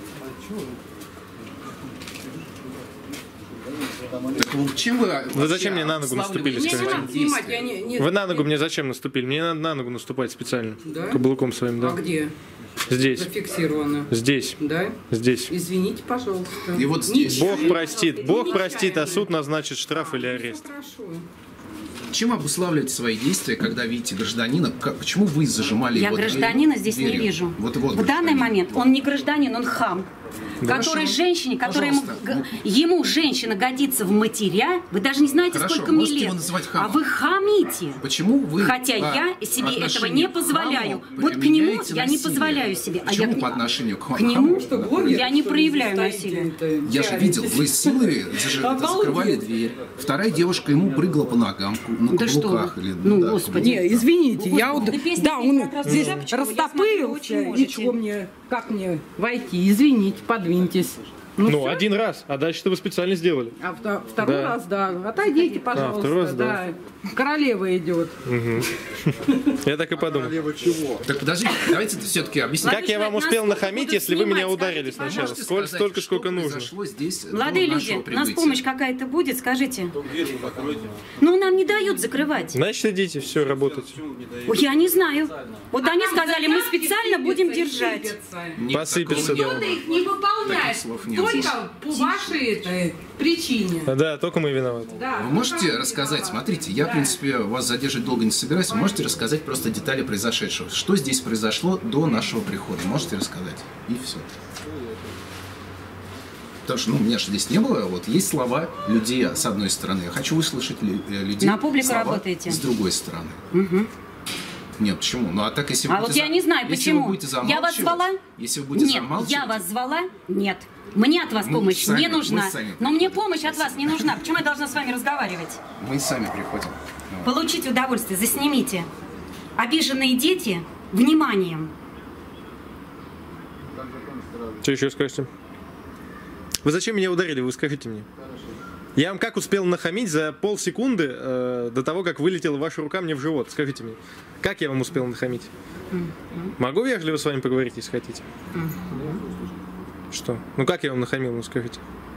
Speaker 4: Так вот, чем вы...
Speaker 2: Вы зачем мне на ногу наступили,
Speaker 14: Не
Speaker 2: скажите?
Speaker 14: надо снимать, я не... не-
Speaker 2: Вы на ногу мне зачем наступили? Мне надо на ногу наступать специально.
Speaker 14: Да?
Speaker 2: Каблуком своим, да.
Speaker 14: А где?
Speaker 2: Здесь.
Speaker 14: Зафиксировано.
Speaker 2: Здесь.
Speaker 14: Да?
Speaker 2: Здесь.
Speaker 14: Извините, пожалуйста.
Speaker 4: И вот здесь.
Speaker 2: Бог простит. Бог простит, а суд назначит штраф или арест.
Speaker 14: Хорошо.
Speaker 4: Чем обуславливаете свои действия, когда видите гражданина? Как- почему вы зажимали
Speaker 15: Я
Speaker 4: его
Speaker 15: гражданина
Speaker 4: дверь-
Speaker 15: здесь не
Speaker 4: дверью?
Speaker 15: вижу.
Speaker 4: Вот, вот,
Speaker 15: В данный момент он не гражданин, он хам. Который
Speaker 4: Хорошо.
Speaker 15: женщине, которой ему,
Speaker 4: Пожалуйста.
Speaker 15: г- ему женщина годится в матеря, вы даже не знаете,
Speaker 4: Хорошо,
Speaker 15: сколько мне
Speaker 4: можете
Speaker 15: лет.
Speaker 4: его называть
Speaker 15: А
Speaker 4: хамом.
Speaker 15: вы хамите.
Speaker 4: Почему вы
Speaker 15: Хотя
Speaker 4: по
Speaker 15: я себе этого
Speaker 4: отношению
Speaker 15: не
Speaker 4: к
Speaker 15: позволяю.
Speaker 4: хаму
Speaker 15: Вот к нему
Speaker 4: применяете
Speaker 15: я не
Speaker 4: насилие?
Speaker 15: позволяю себе. А
Speaker 4: Почему
Speaker 15: я к-
Speaker 4: по отношению к,
Speaker 15: к нему
Speaker 14: Что, блогер,
Speaker 15: я не
Speaker 14: что ли,
Speaker 15: проявляю
Speaker 14: стоите
Speaker 15: насилие.
Speaker 14: это?
Speaker 4: Я же видел, вы силой заж-
Speaker 14: Обалдеть.
Speaker 4: закрывали дверь. Вторая девушка ему прыгала по ногам, на
Speaker 15: Да что
Speaker 4: каблуках.
Speaker 15: вы.
Speaker 4: Или,
Speaker 15: Ну,
Speaker 4: да,
Speaker 15: господи.
Speaker 14: Не, извините, я вот,
Speaker 15: Да песня
Speaker 14: да, он
Speaker 15: как раз
Speaker 14: здесь
Speaker 15: за шапочку, я смотрю,
Speaker 14: растопырился,
Speaker 15: очень можете.
Speaker 14: ничего мне, как мне войти, извините, подвиньтесь. Ну,
Speaker 2: Ну,
Speaker 14: всё.
Speaker 2: один раз, а дальше-то вы специально сделали.
Speaker 14: А вто- второй
Speaker 2: Да.
Speaker 14: раз, да, отойдите, пожалуйста,
Speaker 2: второй раз, да.
Speaker 14: Королева идет.
Speaker 2: Я так и подумал.
Speaker 4: Так подождите, давайте все-таки объясним.
Speaker 2: Как я вам успел нахамить, если вы меня ударили сначала?
Speaker 4: Можете
Speaker 2: Сколько,
Speaker 4: сказать,
Speaker 2: столько,
Speaker 4: что
Speaker 2: сколько нужно.
Speaker 4: произошло здесь до
Speaker 15: Молодые люди,
Speaker 4: нашего
Speaker 15: у нас
Speaker 4: прибытия?
Speaker 15: помощь какая-то будет, скажите. Ну, нам не дают закрывать.
Speaker 2: Значит, идите, все, работайте.
Speaker 15: Ой, я не знаю. Вот они сказали, мы специально будем держать.
Speaker 4: Нет,
Speaker 2: Посыпется,
Speaker 4: такого
Speaker 2: да.
Speaker 14: Кто-то их не выполняет,
Speaker 4: Таких слов нет.
Speaker 14: только по вашей этой причине.
Speaker 2: Да, только мы виноваты.
Speaker 14: Да.
Speaker 4: Вы можете рассказать, смотрите, я, в принципе, вас задерживать долго не собираюсь, вы можете рассказать просто детали произошедшего. Что здесь произошло до нашего прихода? Можете рассказать? И все. Потому что, ну, меня же здесь не было, вот есть слова людей с одной стороны. Я хочу выслушать лю- э, людей.
Speaker 15: На публику
Speaker 4: слова
Speaker 15: работаете?
Speaker 4: с другой стороны.
Speaker 15: Угу.
Speaker 4: Нет, почему? Ну, а так, если вы
Speaker 15: А вот
Speaker 4: будете
Speaker 15: я
Speaker 4: за-
Speaker 15: не знаю,
Speaker 4: если
Speaker 15: почему.
Speaker 4: вы будете
Speaker 15: Я вас
Speaker 4: замалчивать-
Speaker 15: звала?
Speaker 4: Если вы будете
Speaker 15: Нет,
Speaker 4: замалчивать...
Speaker 15: я вас звала? Нет. Мне от вас
Speaker 4: Мы
Speaker 15: помощь
Speaker 4: сами-
Speaker 15: не
Speaker 4: мы
Speaker 15: нужна.
Speaker 4: сами
Speaker 15: Но мне помощь от вас не нужна. Почему я должна с вами разговаривать?
Speaker 4: Мы сами приходим.
Speaker 15: Получите удовольствие, заснимите. Обиженные дети вниманием.
Speaker 2: Что еще скажете? Вы зачем меня ударили? Вы скажите мне. Я вам как успел нахамить за полсекунды э, до того, как вылетела ваша рука мне в живот? Скажите мне. Как я вам успел нахамить? Могу вежливо с вами поговорить, если хотите? Что? Ну как я вам нахамил, ну скажите.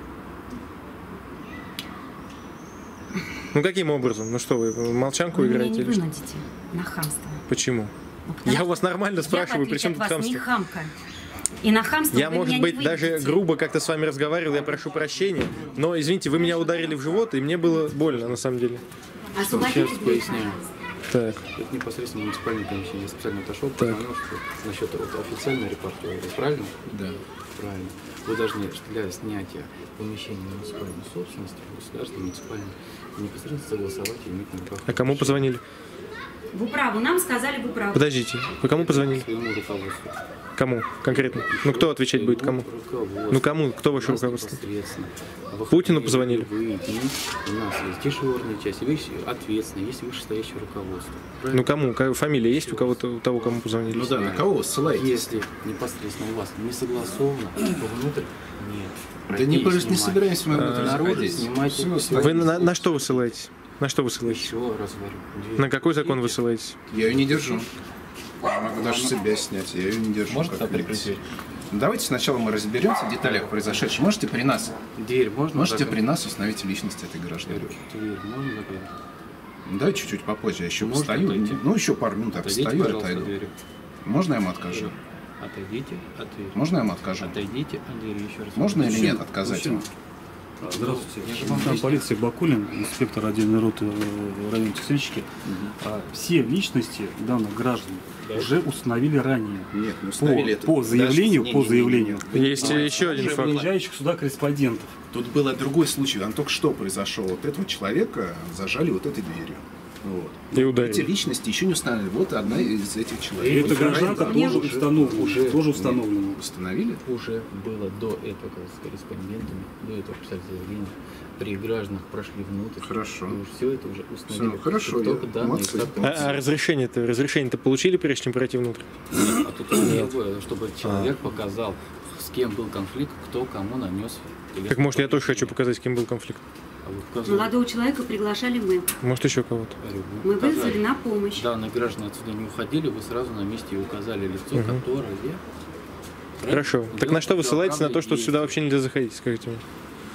Speaker 2: Ну каким образом? Ну что, вы молчанку
Speaker 15: Вы меня
Speaker 2: играете
Speaker 15: не
Speaker 2: или что?
Speaker 15: вынудите на хамство.
Speaker 2: Почему?
Speaker 15: потому
Speaker 2: Я у вас нормально
Speaker 15: Я,
Speaker 2: спрашиваю,
Speaker 15: в
Speaker 2: при
Speaker 15: отличие
Speaker 2: чем
Speaker 15: от
Speaker 2: тут
Speaker 15: вас, не
Speaker 2: хамство?
Speaker 15: хамка. И на хамство
Speaker 2: Я,
Speaker 15: вы
Speaker 2: может
Speaker 15: меня
Speaker 2: быть,
Speaker 15: не
Speaker 2: даже
Speaker 15: вынудите.
Speaker 2: грубо как-то с вами разговаривал, я прошу прощения. Но, извините, вы меня ударили в живот, и мне было больно, на самом деле.
Speaker 15: Освободите
Speaker 12: Сейчас
Speaker 15: дверь,
Speaker 12: поясняю.
Speaker 2: Так.
Speaker 12: Это непосредственно муниципальное помещение. Я специально отошел,
Speaker 2: Так.
Speaker 12: потому что насчет вот официальной репортера, правильно?
Speaker 4: Да.
Speaker 12: Правильно. Вы должны для снятия помещения муниципальной собственности, государственной, муниципальной, непосредственно согласовать и иметь на руках.
Speaker 2: А кому позвонили?
Speaker 15: В управу. Нам сказали в управу.
Speaker 2: Подождите, вы кому позвонили?
Speaker 12: Своему руководству.
Speaker 2: Кому конкретно? Ну кто отвечать будет, кому?
Speaker 12: Руководство.
Speaker 2: Ну кому? Кто ваше
Speaker 12: Нас
Speaker 2: руководство?
Speaker 12: непосредственно. Вы
Speaker 2: Путину
Speaker 12: хотите,
Speaker 2: позвонили?
Speaker 12: Вы, и у нас есть дежурная часть, есть ответственная, есть вышестоящее руководство.
Speaker 2: Ну кому? Ка- Фамилия есть у кого-то, у того, кому позвонили?
Speaker 4: Ну да, на кого вы ссылаетесь?
Speaker 12: Если непосредственно у вас не согласовано, то внутрь нет.
Speaker 4: Да не,
Speaker 12: Пройти,
Speaker 4: не
Speaker 12: снимать.
Speaker 4: собираемся мы внутрь
Speaker 12: Народу
Speaker 4: заходить.
Speaker 12: снимайте.
Speaker 2: Вы на, на что вы ссылаетесь? На что вы ссылаетесь?
Speaker 12: Еще раз говорю. дверь
Speaker 2: На какой закон вы ссылаетесь?
Speaker 4: Я ее не держу. Я могу даже себя снять, я ее не держу.
Speaker 12: Можно
Speaker 4: как
Speaker 12: прикрыть
Speaker 4: видите. Давайте сначала мы разберемся в деталях произошедшего. Можете при нас,
Speaker 12: Дверь можно
Speaker 4: можете
Speaker 12: закрыть?
Speaker 4: при нас установить личность этой гражданки?
Speaker 12: Дверь можно закрыть?
Speaker 4: Да, чуть-чуть попозже, я еще
Speaker 12: Можно
Speaker 4: постою.
Speaker 12: отойти?
Speaker 4: Ну, еще пару минут
Speaker 12: Отойдите,
Speaker 4: обстою и
Speaker 12: пожалуйста,
Speaker 4: отойду.
Speaker 12: от двери.
Speaker 4: Можно я ему откажу?
Speaker 12: Отойдите от двери.
Speaker 4: Можно я ему откажу?
Speaker 12: Отойдите от двери еще раз.
Speaker 4: Можно или
Speaker 12: Мужчина,
Speaker 4: нет отказать ему?
Speaker 16: Здравствуйте.
Speaker 12: Я же вам
Speaker 16: Капитан полиции Бакулин, инспектор отдельной роты в районе Текстильщики. А, Все личности данных граждан уже установили ранее.
Speaker 4: Нет, не установили.
Speaker 16: По, по заявлению,
Speaker 4: Не,
Speaker 16: по
Speaker 4: не, не,
Speaker 16: заявлению.
Speaker 4: не, не.
Speaker 2: Есть еще один факт.
Speaker 16: Приезжающих сюда корреспондентов.
Speaker 4: Тут был другой случай. Он только что произошел. Вот этого человека зажали вот этой дверью. Вот.
Speaker 2: И ударили.
Speaker 4: Эти личности еще не установили. Вот одна из этих человек.
Speaker 16: И эта гражданка тоже установлена.
Speaker 12: уже-
Speaker 16: Тоже установлена.
Speaker 4: Установили?
Speaker 12: Уже было до этого с корреспондентами, до этого писали заявление. При гражданах прошли внутрь.
Speaker 4: Хорошо.
Speaker 12: И все это уже установили.
Speaker 4: Всё, хорошо,
Speaker 12: Только
Speaker 4: я-
Speaker 12: данные
Speaker 4: молодцы.
Speaker 12: факты.
Speaker 2: А, а разрешение-то, разрешение-то получили, прежде чем пройти внутрь?
Speaker 12: А тут другое, чтобы человек показал, с кем был конфликт, кто кому нанес.
Speaker 2: Так может я тоже хочу показать, с кем был конфликт.
Speaker 12: А вы показали.
Speaker 15: Молодого человека приглашали мы.
Speaker 2: Может еще кого-то.
Speaker 15: Мы
Speaker 12: Показали.
Speaker 15: вызвали на помощь.
Speaker 12: Данные граждане отсюда не уходили, вы сразу на месте и указали лицо,
Speaker 2: Мгм.
Speaker 12: которое...
Speaker 2: Хорошо. Так на что вы ссылаетесь? На то, что сюда вообще нельзя заходить, скажите мне?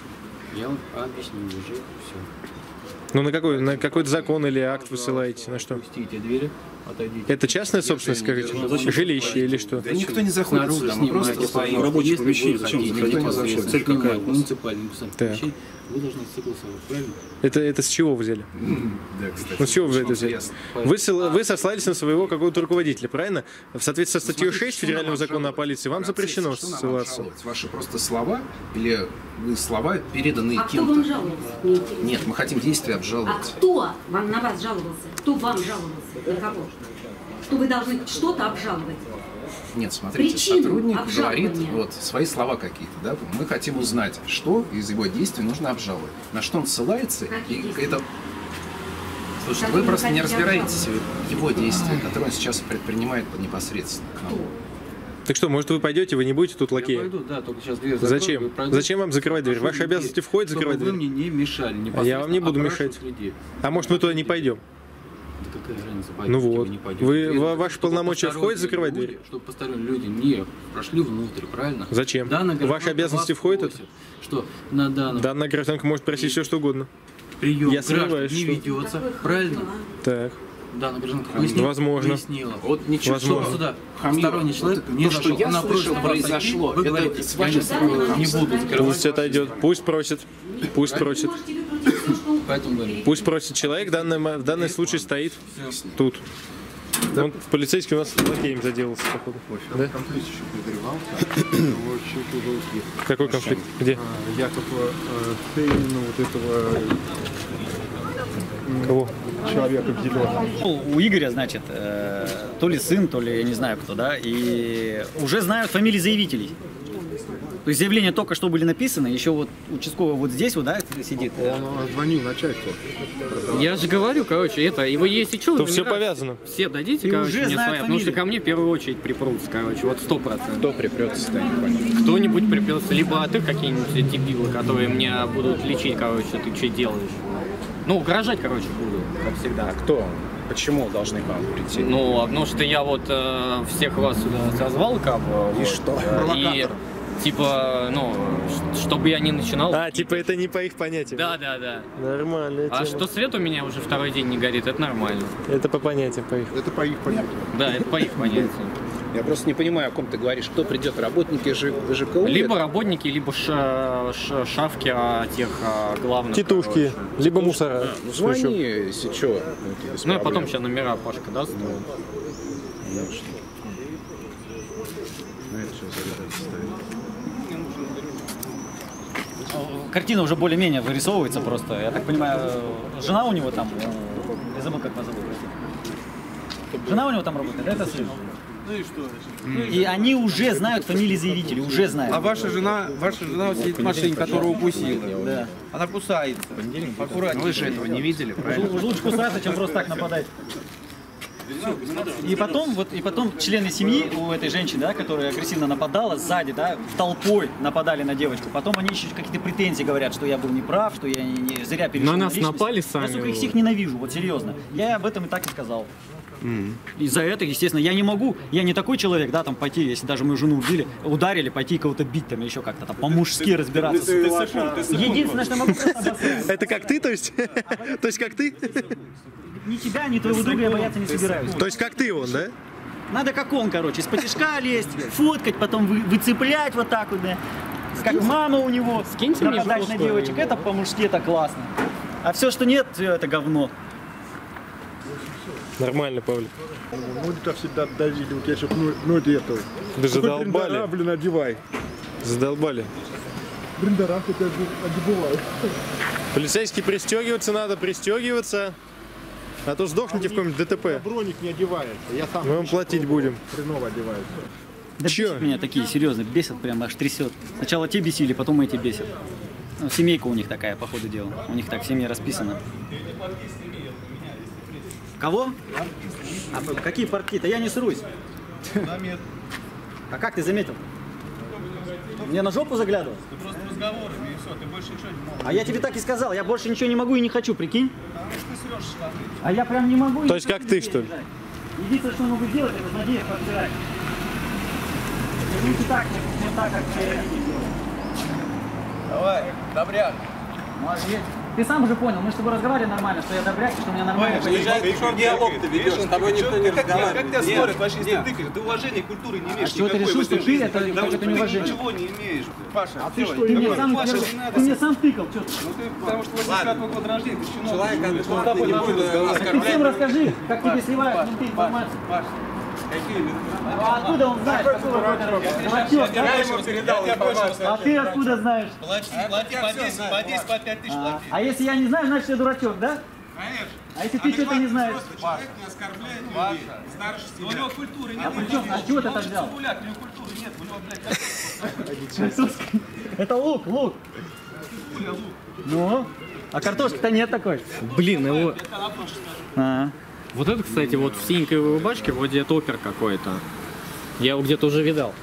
Speaker 12: Я вам объясню уже все.
Speaker 2: Ну на какой, на какой-то закон или акт вы ссылаетесь? На что?
Speaker 12: Пустите двери, отойдите.
Speaker 2: Это частная собственность, скажите? Жилище или что?
Speaker 4: Да никто не заходит
Speaker 12: Снаружи
Speaker 4: сюда, мы
Speaker 12: снимайте
Speaker 4: просто
Speaker 12: свои.
Speaker 4: стоим.
Speaker 16: рабочее
Speaker 12: Если
Speaker 16: помещение,
Speaker 12: вы
Speaker 16: зачем
Speaker 12: хотите
Speaker 16: заходить?
Speaker 12: никто не
Speaker 16: Цель
Speaker 12: заходит.
Speaker 16: какая у
Speaker 12: Снимать
Speaker 16: вас?
Speaker 12: муниципальный писать
Speaker 2: Так.
Speaker 12: помещение, вы должны согласовать, правильно?
Speaker 2: Это, это с чего вы взяли?
Speaker 4: Да, кстати.
Speaker 2: Ну с чего вы это
Speaker 4: Очень
Speaker 2: взяли?
Speaker 4: интересно.
Speaker 2: Вы, ссыл- вы сослались на своего какого-то руководителя, правильно? В соответствии со статьей шесть Федерального закона о полиции вам запрещено
Speaker 4: Что нам
Speaker 2: ссылаться.
Speaker 4: обжаловать? Ваши просто слова или вы слова, переданные
Speaker 15: А кто вам
Speaker 4: кем-то?
Speaker 15: жаловался? Мне интересно.
Speaker 4: Нет, мы хотим действия
Speaker 15: А
Speaker 4: обжаловать.
Speaker 15: кто вам на вас жаловался? Кто вам жаловался? На кого? Что вы должны что-то обжаловать?
Speaker 4: Нет, смотрите,
Speaker 15: Причину
Speaker 4: сотрудник
Speaker 15: обжалования.
Speaker 4: говорит вот свои слова какие-то, да? Мы хотим узнать, что из его действий нужно обжаловать. На что он ссылается,
Speaker 15: Какие
Speaker 4: и
Speaker 15: действия?
Speaker 4: это... Слушайте,
Speaker 15: Какие
Speaker 4: вы просто
Speaker 15: вы
Speaker 4: не
Speaker 15: хотите
Speaker 4: разбираетесь в его действия, которые он сейчас предпринимает непосредственно к нам.
Speaker 2: Так что, может вы пойдете, вы не будете тут
Speaker 12: Я
Speaker 2: лакеем?
Speaker 12: пойду, да, только сейчас дверь закрою, вы
Speaker 2: Зачем?
Speaker 12: пройдете.
Speaker 2: Зачем вам закрывать дверь? Ваши
Speaker 12: Прошу
Speaker 2: обязанности
Speaker 12: дверь,
Speaker 2: входит
Speaker 12: чтобы
Speaker 2: закрывать
Speaker 12: вы
Speaker 2: дверь?
Speaker 12: мне не мешали.
Speaker 2: А я вам не буду
Speaker 12: непосредственно
Speaker 2: мешать.
Speaker 12: опрашивать людей.
Speaker 2: А может мы туда не пойдем?
Speaker 12: Да какая разница,
Speaker 2: Ну
Speaker 12: пойдете
Speaker 2: вот.
Speaker 12: вы, не пойдете.
Speaker 2: Вы,
Speaker 12: Дверь
Speaker 2: во-
Speaker 12: закрыть,
Speaker 2: ваши
Speaker 12: чтобы
Speaker 2: полномочия
Speaker 12: посторонние
Speaker 2: входит закрывать
Speaker 12: люди-
Speaker 2: дверь?
Speaker 12: Чтобы посторонние люди не прошли внутрь, правильно?
Speaker 2: Зачем?
Speaker 12: Данная
Speaker 2: В ваши
Speaker 12: гражданка
Speaker 2: обязанности
Speaker 12: вас
Speaker 2: входит это?
Speaker 12: просит, что на данном
Speaker 2: Данная гражданка может просить все, что угодно.
Speaker 12: прием
Speaker 2: Я
Speaker 12: граждан
Speaker 2: сомневаюсь,
Speaker 12: не
Speaker 2: что-
Speaker 12: ведется, правильно?
Speaker 2: Так.
Speaker 12: Данная гражданка пояснила,
Speaker 2: Возможно.
Speaker 12: пояснила.
Speaker 4: Вот ничего,
Speaker 2: Возможно.
Speaker 12: Что сюда
Speaker 4: Хамье.
Speaker 12: посторонний человек
Speaker 4: Вот
Speaker 12: не
Speaker 4: то, что
Speaker 12: зашел.
Speaker 4: я
Speaker 12: Она
Speaker 4: слышал,
Speaker 12: просит вас
Speaker 4: произошло.
Speaker 12: зайти, вы
Speaker 4: Это
Speaker 12: говорите,
Speaker 4: с
Speaker 12: я
Speaker 4: вашей
Speaker 12: не,
Speaker 4: стороны
Speaker 12: не
Speaker 4: хамство.
Speaker 12: буду закрывать.
Speaker 2: Пусть отойдет, пусть просит. Пусть просит.
Speaker 12: Поэтому говорю.
Speaker 2: Пусть просит человек, в данном, в данном случае стоит тут. Он полицейский у нас лакеем заделался, походу. Да?
Speaker 17: Конфликт еще подогревался, его чуть уже успех.
Speaker 2: Какой конфликт? Где?
Speaker 17: А, Якобы э, ты именно вот этого м,
Speaker 2: Кого?
Speaker 17: человека в зеленом.
Speaker 8: Ну, у Игоря, значит, э, то ли сын, то ли я не знаю кто, да, и уже знают фамилии заявителей. То есть заявления только что были написаны, еще вот участковый вот здесь вот, да, сидит.
Speaker 17: Он звонил начальству.
Speaker 9: Я же говорю, короче, это, его есть и что?
Speaker 2: То все повязано.
Speaker 9: Все дадите,
Speaker 8: И
Speaker 9: короче,
Speaker 8: уже
Speaker 9: мне
Speaker 8: знают
Speaker 9: свои, потому что
Speaker 8: фамилии.
Speaker 9: ко мне в первую очередь припрутся, короче, вот сто процентов.
Speaker 4: Кто припрется, я не понял.
Speaker 9: Кто-нибудь припрется, либо ты какие-нибудь дебилы, которые меня будут лечить, короче, ты что делаешь? Ну, угрожать, короче, буду, как всегда.
Speaker 4: А кто? Почему должны к вам прийти?
Speaker 9: Ну, потому что я вот э, всех вас сюда созвал, как бы.
Speaker 4: И
Speaker 9: вот,
Speaker 4: что?
Speaker 9: э, И, типа, ну, ш- чтобы я не начинал.
Speaker 2: А, типа это не по их понятиям.
Speaker 9: Да, да, да.
Speaker 2: Нормальная
Speaker 9: А
Speaker 2: тема.
Speaker 9: что свет у меня уже второй день не горит, это нормально.
Speaker 2: Это по понятиям, по их.
Speaker 17: Это по их понятиям.
Speaker 9: Да, это по их понятиям.
Speaker 4: Я просто не понимаю, о ком ты говоришь. Кто придет? Работники Ж- ЖКУ?
Speaker 9: Либо работники, либо ша- ша- шавки а, тех а, главных.
Speaker 2: Титушки,
Speaker 9: короче.
Speaker 2: либо мусора.
Speaker 4: А, ну звони, если что.
Speaker 9: Ну, и потом сейчас номера Пашка даст.
Speaker 8: Картина уже более-менее вырисовывается просто. Я так понимаю, жена у него там, я забыл, как она зовут. Жена у него там работает, да, это сын?
Speaker 1: Ну и что?
Speaker 8: И они уже знают фамилии заявителей, уже знают.
Speaker 1: А ваша жена, ваша жена вот сидит в машине, которую укусила.
Speaker 8: Да.
Speaker 1: Она кусается. Аккуратнее.
Speaker 4: Вы же этого не видели, правильно?
Speaker 8: Уж лучше кусаться, чем просто так нападать. И потом, вот, и потом члены семьи у этой женщины, да, которая агрессивно нападала, сзади, да, толпой нападали на девочку. Потом они еще какие-то претензии говорят, что я был неправ, что я не, не зря перешел
Speaker 9: На нас
Speaker 8: личность.
Speaker 9: напали
Speaker 8: Я,
Speaker 9: сами.
Speaker 8: сука, их всех ненавижу, вот серьезно. Я об этом и так и сказал. Mm-hmm. И за это, естественно, я не могу, я не такой человек, да, там пойти, если даже мою жену убили, ударили, пойти кого-то бить там, еще как-то там по-мужски разбираться. Единственное, что могу просто обосрать.
Speaker 2: Это как ты, то есть? То есть как ты?
Speaker 8: Ни тебя, ни твоего друга я бояться не собираюсь.
Speaker 2: То есть как ты он, да?
Speaker 8: Надо как он, короче, из-под тишка лезть, фоткать, потом вы, выцеплять вот так вот, да. Как мама у него, нападать на девочек, это по-мужски, это классно. А все, что нет, это говно.
Speaker 2: Нормально, Павлик.
Speaker 17: Ну, это всегда давили, у тебя сейчас, ну, ну это это.
Speaker 2: Да задолбали.
Speaker 17: Бриндера, блин, одевай.
Speaker 2: Задолбали.
Speaker 17: Бриндера хотя бы одевай.
Speaker 2: Полицейский, пристегиваться надо, пристегиваться. А то сдохните в каком-нибудь ДТП.
Speaker 17: Броник не одевается. Я сам.
Speaker 2: Мы вам платить будем.
Speaker 17: Хреново одевается.
Speaker 8: Да чё? Меня такие, серьезно, бесят, прям аж трясет. Сначала те бесили, потом эти бесят. Ну, семейка у них такая, по ходу дела. У них так в семье расписано. Кого? А какие портки-то? Я не срусь. А как ты заметил? Мне на жопу заглядывать?
Speaker 18: Ты просто разговорами и все, ты больше ничего не можешь.
Speaker 8: А я тебе так и сказал, я больше ничего не могу и не хочу, прикинь?
Speaker 18: Потому что ты срешь штаны.
Speaker 8: А я прям не могу.
Speaker 2: То есть как ты, что ли?
Speaker 8: Единственное, что могу сделать, это злодеев подбирать. Не так, не так, как все родители делают.
Speaker 5: Давай, добряк.
Speaker 8: Молодец. Ты сам уже понял, мы с тобой разговаривали нормально, что я добряк, что у меня нормально.
Speaker 5: Какой диалог ты ведешь, с тобой никто не разговаривает.
Speaker 18: Как тебя смотрят вообще, если ты тыкаешь? Ты уважения культуры не имеешь.
Speaker 8: А что ты решил, что ты это неуважение?
Speaker 18: Ничего не имеешь.
Speaker 5: Паша,
Speaker 8: а ты что, ты мне сам, ты мне сам тыкал, что ты?
Speaker 18: Ну ты, потому что восемьдесят пятого года рождения, ты чиновник.
Speaker 5: Человек адекватный не будет оскорблять.
Speaker 8: Ты всем расскажи, как тебе сливают информацию. А откуда он знает, какого рода дурачок?
Speaker 5: Я ему передал информацию.
Speaker 8: А ты откуда знаешь?
Speaker 18: Плати, плати по десять, по десять, по пять тысяч плати.
Speaker 8: А если я не знаю, значит я дурачок, да?
Speaker 18: Конечно.
Speaker 8: А если ты что-то не знаешь?
Speaker 18: Человек не оскорбляет людей, старше себя. У него культуры нет.
Speaker 8: А при чем? А чего ты так взял?
Speaker 18: У него культуры нет, у него, блядь,
Speaker 8: это лук, лук. Ну, а картошки-то нет такой.
Speaker 9: Блин, его... Вот это, кстати, вот в синенькой рубашке вроде это опер какой-то. Я его где-то уже видал.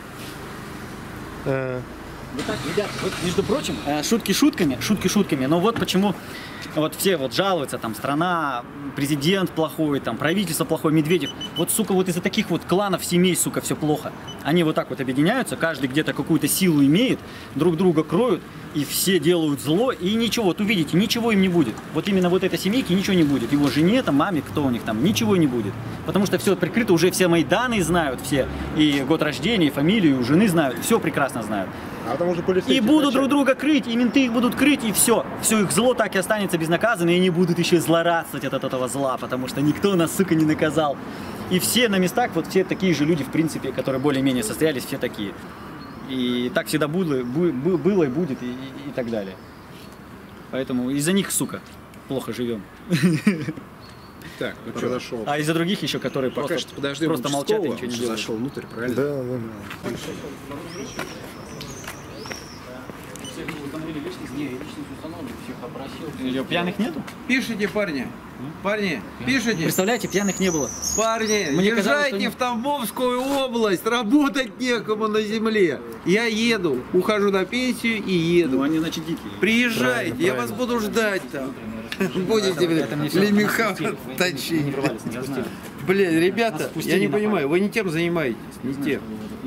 Speaker 8: Вот так, ребят, вот, между прочим, шутки шутками, шутки шутками, но вот почему вот все вот жалуются, там, страна, президент плохой, там, правительство плохое, Медведев. Вот, сука, вот из-за таких вот кланов, семей, сука, все плохо. Они вот так вот объединяются, каждый где-то какую-то силу имеет, друг друга кроют, и все делают зло, и ничего, вот увидите, ничего им не будет. Вот именно вот этой семейке ничего не будет. Его жене, там, маме, кто у них там, ничего не будет. Потому что все прикрыто, уже все мои данные знают все, и год рождения, и фамилию, и жены знают, все прекрасно знают.
Speaker 17: А там уже
Speaker 8: и будут друг друга крыть, и менты их будут крыть, и все. Все их зло так и останется безнаказанно, и не будут еще злорадствовать от этого зла, потому что никто нас, сука, не наказал. И все на местах, вот все такие же люди, в принципе, которые более-менее состоялись, все такие. И так всегда было, было и будет, и, и, и так далее. Поэтому из-за них, сука, плохо живем.
Speaker 4: Так, ну произошел.
Speaker 8: А из-за других еще, которые
Speaker 4: Пока
Speaker 8: просто,
Speaker 4: что подождем
Speaker 8: просто молчат и ничего не делают.
Speaker 4: Зашел внутрь, правильно?
Speaker 2: Да, да, да.
Speaker 8: Пьяных нету?
Speaker 5: Пишите, парни. Парни, пишите.
Speaker 8: Представляете, пьяных не было.
Speaker 5: Парни,
Speaker 8: Мне
Speaker 5: езжайте
Speaker 8: казалось, что...
Speaker 5: в Тамбовскую область, работать некому на земле. Я еду, ухожу на пенсию и еду.
Speaker 8: Ну, они, значит, дикие.
Speaker 5: Приезжайте,
Speaker 8: Правильно,
Speaker 5: я
Speaker 8: правильно.
Speaker 5: вас буду ждать там. Будете, блядь, лемеха точить. Блядь, ребята, я не понимаю, вы не тем занимаетесь, не тем.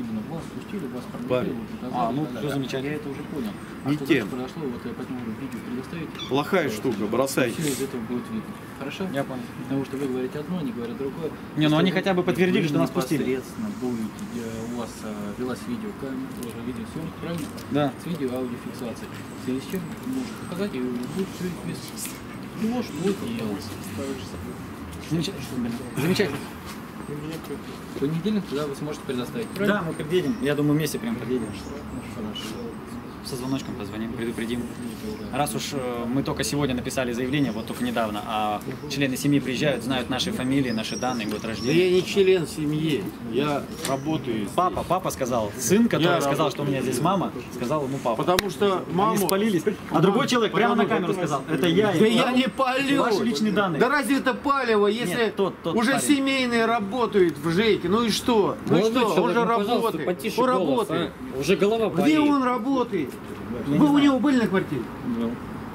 Speaker 8: А, ну, все замечательно. Я это уже понял.
Speaker 5: Не тем.
Speaker 12: Произошло, вот я потом видео предоставить.
Speaker 5: Плохая штука, бросайте.
Speaker 12: Все из этого будет видно. Хорошо?
Speaker 8: Я понял.
Speaker 12: Потому что вы говорите одно, они говорят другое.
Speaker 8: Не, ну они хотя бы подтвердили, что нас пустили.
Speaker 12: Непосредственно будет, у вас а, велась видеокамера, тоже видеосъемка, правильно?
Speaker 8: Да.
Speaker 12: С видео, аудиофиксацией. В связи с чем вы можете показать, и будет все без ложь, будет делаться.
Speaker 8: Замечательно. Замечательно.
Speaker 12: В понедельник туда вы сможете предоставить, правильно?
Speaker 8: Да, мы приедем. Я думаю, вместе прям приедем.
Speaker 12: Хорошо.
Speaker 8: Со звоночком позвоним, предупредим. Раз уж э, мы только сегодня написали заявление, вот только недавно, а члены семьи приезжают, знают наши фамилии, наши данные, год
Speaker 5: Да
Speaker 8: рождения.
Speaker 5: я не член семьи, я работаю.
Speaker 8: Папа, папа сказал. Сын, который
Speaker 5: Я
Speaker 8: сказал,
Speaker 5: работаю.
Speaker 8: что у меня здесь мама, сказал ему папа.
Speaker 5: Потому что маму...
Speaker 8: Они спалились. А другой человек прямо на камеру сказал, это я.
Speaker 5: Да я не палю.
Speaker 8: Ваши личные данные.
Speaker 5: Да разве это палево, если
Speaker 8: Нет, тот, тот
Speaker 5: уже
Speaker 8: парень.
Speaker 5: семейные работают в ЖЭКе? Ну и что? Ну и
Speaker 9: Молодой
Speaker 5: что? Он
Speaker 9: человек,
Speaker 5: же
Speaker 9: ну, пожалуйста,
Speaker 5: работает.
Speaker 9: потише
Speaker 5: Он
Speaker 9: голос,
Speaker 5: работает.
Speaker 9: а? Уже голова
Speaker 5: Где
Speaker 9: болит.
Speaker 5: он работает?
Speaker 8: Я
Speaker 5: Вы
Speaker 8: не
Speaker 5: у
Speaker 8: знаю.
Speaker 5: него были на квартире?
Speaker 8: Ну,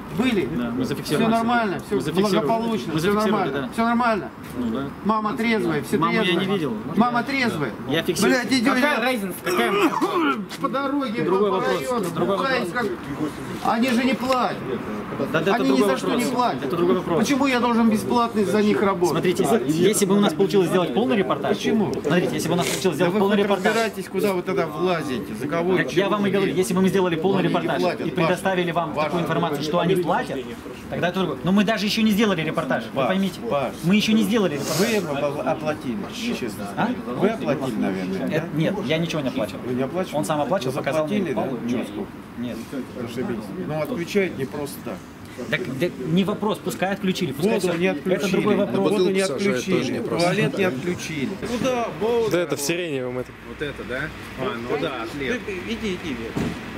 Speaker 5: Были?
Speaker 8: Да, мы
Speaker 5: Все
Speaker 8: зафиксировали.
Speaker 5: нормально, все
Speaker 8: Мы зафиксировали.
Speaker 5: благополучно,
Speaker 8: Мы
Speaker 5: все
Speaker 8: зафиксировали,
Speaker 5: нормально.
Speaker 8: да.
Speaker 5: Все нормально.
Speaker 8: Ну да.
Speaker 5: Мама трезвая, все
Speaker 8: Маму я
Speaker 5: трезвые.
Speaker 8: не видел.
Speaker 5: Мама трезвая.
Speaker 8: Я фиксирую.
Speaker 5: Блядь, идем.
Speaker 9: Какая разница? Какая?
Speaker 5: По дороге,
Speaker 8: Другой
Speaker 5: по
Speaker 8: вопрос.
Speaker 5: району,
Speaker 8: Другой
Speaker 5: бухаете,
Speaker 8: вопрос.
Speaker 5: как- Они же не платят.
Speaker 8: Да, да, это
Speaker 5: Они ни
Speaker 8: другой
Speaker 5: за что
Speaker 8: вопрос.
Speaker 5: не платят.
Speaker 8: Это другой вопрос.
Speaker 5: Почему я должен бесплатно за них работать?
Speaker 8: Смотрите, если бы у нас получилось сделать полный репортаж.
Speaker 5: Почему?
Speaker 8: Смотрите, если бы у нас получилось
Speaker 5: Да
Speaker 8: сделать
Speaker 5: вы
Speaker 8: полный
Speaker 5: хоть
Speaker 8: репортаж.
Speaker 5: разбирайтесь, куда вы тогда влазите, за кого
Speaker 8: Так я вам и говорю, если бы мы сделали полный
Speaker 5: Они не
Speaker 8: репортаж
Speaker 5: платят,
Speaker 8: и предоставили вам
Speaker 5: Паша,
Speaker 8: такую информацию, что они платят, тогда это другое. Но мы даже еще не сделали репортаж, вы
Speaker 5: Паш,
Speaker 8: поймите.
Speaker 5: Паш.
Speaker 8: Мы еще не сделали репортаж.
Speaker 5: Вы оплатили, честно.
Speaker 8: А?
Speaker 5: Вы оплатили, наверное.
Speaker 8: Это- нет, я ничего не оплачивал.
Speaker 5: Вы не оплачивали?
Speaker 8: Он сам оплачивал,
Speaker 5: Вы
Speaker 8: показал мне.
Speaker 5: заплатили, да?
Speaker 8: Нет.
Speaker 5: Сколько?
Speaker 8: Нет.
Speaker 5: Зашибись. Ну, отключают не просто так.
Speaker 8: Так, так не вопрос, пускай отключили, пускай
Speaker 5: Воду
Speaker 8: все.
Speaker 5: не отключили.
Speaker 8: Это другой вопрос.
Speaker 5: Воду не отключили. Туалет не отключили. Куда? Боу,
Speaker 2: Да, это в сиреневом это.
Speaker 4: Вот это, да? А, ну да, атлет.
Speaker 5: Иди, иди, Вер.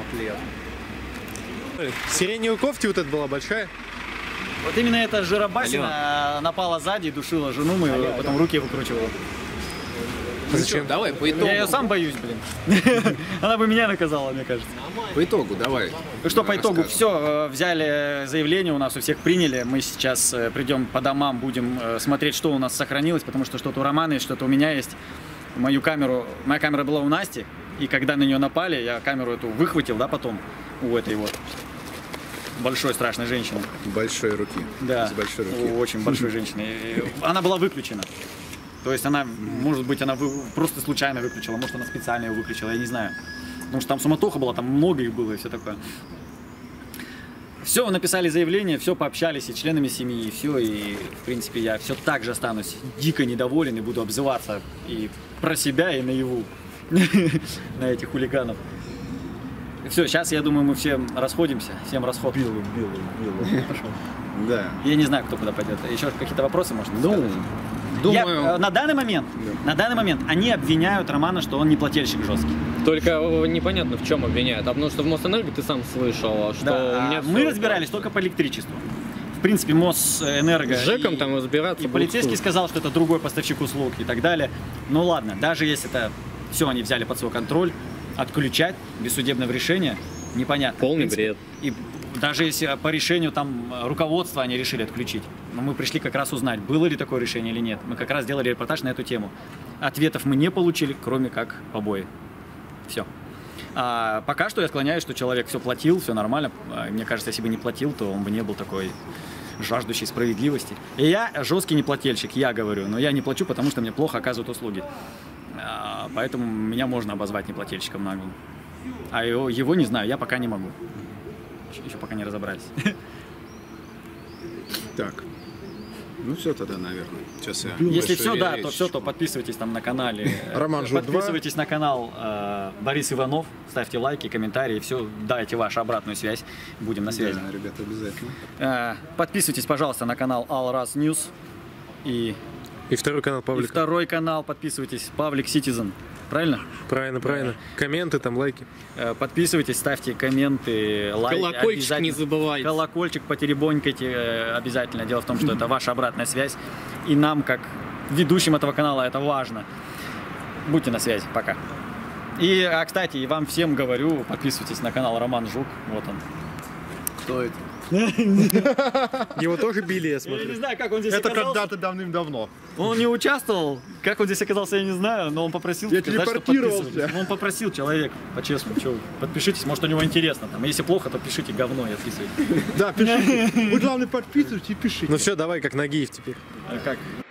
Speaker 4: Атлет.
Speaker 2: Сиреневая кофта вот эта была большая.
Speaker 8: Вот именно эта жиробасина напала сзади и душила жену мою, потом руки выкручивала.
Speaker 4: Зачем? Давай, по итогу.
Speaker 8: Я ее сам боюсь, блин. Она бы меня наказала, мне кажется.
Speaker 4: По итогу, давай.
Speaker 8: Ну что, по итогу, все, взяли заявление, у нас у всех приняли. Мы сейчас э, придем по домам, будем э, смотреть, что у нас сохранилось, потому что что-то у Романа есть, что-то у меня есть. Мою камеру, моя камера была у Насти, и когда на нее напали, я камеру эту выхватил, да, потом у этой вот большой страшной женщины.
Speaker 4: Большой руки.
Speaker 8: Да,
Speaker 4: С большой руки.
Speaker 8: у очень большой женщины. И она была выключена. То есть она, может быть, она вы- просто случайно выключила, может, она специально ее выключила, я не знаю. Потому что там суматоха была, там много их было и все такое. Все, написали заявление, все, пообщались и с членами семьи, и все, и, в принципе, я все так же останусь дико недоволен и буду обзываться и про себя, и наяву на этих хулиганов. Все, сейчас, я думаю, мы все расходимся, всем расход. Белый, белый, белый.
Speaker 4: Да.
Speaker 8: Я не знаю, кто куда пойдет. Еще какие-то вопросы, может,
Speaker 4: Ну,
Speaker 8: сказать?
Speaker 4: думаю-
Speaker 8: Я, э, на данный момент, на данный момент они обвиняют Романа, что он не плательщик жесткий.
Speaker 9: Только э, непонятно, в чем обвиняют. А потому что в Мосэнерго ты сам слышал, что
Speaker 8: Да,
Speaker 9: у меня
Speaker 8: а мы
Speaker 9: всё-
Speaker 8: разбирались только по электричеству. В принципе, Мосэнерго
Speaker 9: С ЖЭКом
Speaker 8: и,
Speaker 9: там разбираться
Speaker 8: и
Speaker 9: будет
Speaker 8: полицейский
Speaker 9: суд.
Speaker 8: сказал, что это другой поставщик услуг и так далее. Ну ладно, даже если это все они взяли под свой контроль, отключать без судебного решения непонятно.
Speaker 9: Полный
Speaker 8: В принципе,
Speaker 9: бред.
Speaker 8: И даже если по решению там руководства они решили отключить, но мы пришли как раз узнать, было ли такое решение или нет. Мы как раз делали репортаж на эту тему. Ответов мы не получили, кроме как побои. Все. А пока что я склоняюсь, что человек все платил, все нормально. А мне кажется, если бы не платил, то он бы не был такой жаждущий справедливости. И я жесткий неплательщик, я говорю, но я не плачу, потому что мне плохо оказывают услуги. А, поэтому меня можно обозвать неплательщиком наглым. А его, его не знаю, я пока не могу. Еще пока не разобрались.
Speaker 4: Так. Ну все тогда, наверное. Сейчас я
Speaker 8: Если
Speaker 4: большой
Speaker 8: все, да,
Speaker 4: речь.
Speaker 8: то все, то подписывайтесь там на канале.
Speaker 2: Роман Жук два.
Speaker 8: Подписывайтесь на канал э, Борис Иванов, ставьте лайки, комментарии, все, дайте вашу обратную связь, будем на связи.
Speaker 4: Да, ребята, обязательно.
Speaker 8: Э, подписывайтесь, пожалуйста, на канал All Раз News и,
Speaker 2: И второй канал
Speaker 8: и
Speaker 2: Павлика.
Speaker 8: второй канал, подписывайтесь, Павлик Citizen. Правильно?
Speaker 2: Правильно, правильно. Комменты там, лайки.
Speaker 8: Э, Подписывайтесь, ставьте комменты, лайки.
Speaker 9: Колокольчик
Speaker 8: обязательно.
Speaker 9: не забывайте.
Speaker 8: Колокольчик потеребонькайте э, обязательно. Дело в том, что это ваша обратная связь. И нам, как ведущим этого канала, это важно. Будьте на связи. Пока. И, а, кстати, и вам всем говорю, подписывайтесь на канал Роман Жук. Вот он.
Speaker 4: Кто это?
Speaker 2: Его тоже били, я
Speaker 8: Я
Speaker 2: смотрю.
Speaker 8: не знаю, как он здесь
Speaker 17: Это
Speaker 8: оказался.
Speaker 17: когда-то давным-давно.
Speaker 8: Он не участвовал. Как он здесь оказался, я не знаю, но он попросил
Speaker 17: Я
Speaker 8: сказать, что
Speaker 17: телепортировался.
Speaker 8: подписывайтесь. Он попросил человек, по-честному, что, подпишитесь, может, у него интересно. Там. Если плохо, то пишите говно и отписывайтесь.
Speaker 17: Да, пишите. Вы, главное, подписывайтесь и пишите.
Speaker 2: Ну все, давай, как Нагиев теперь.
Speaker 8: А как?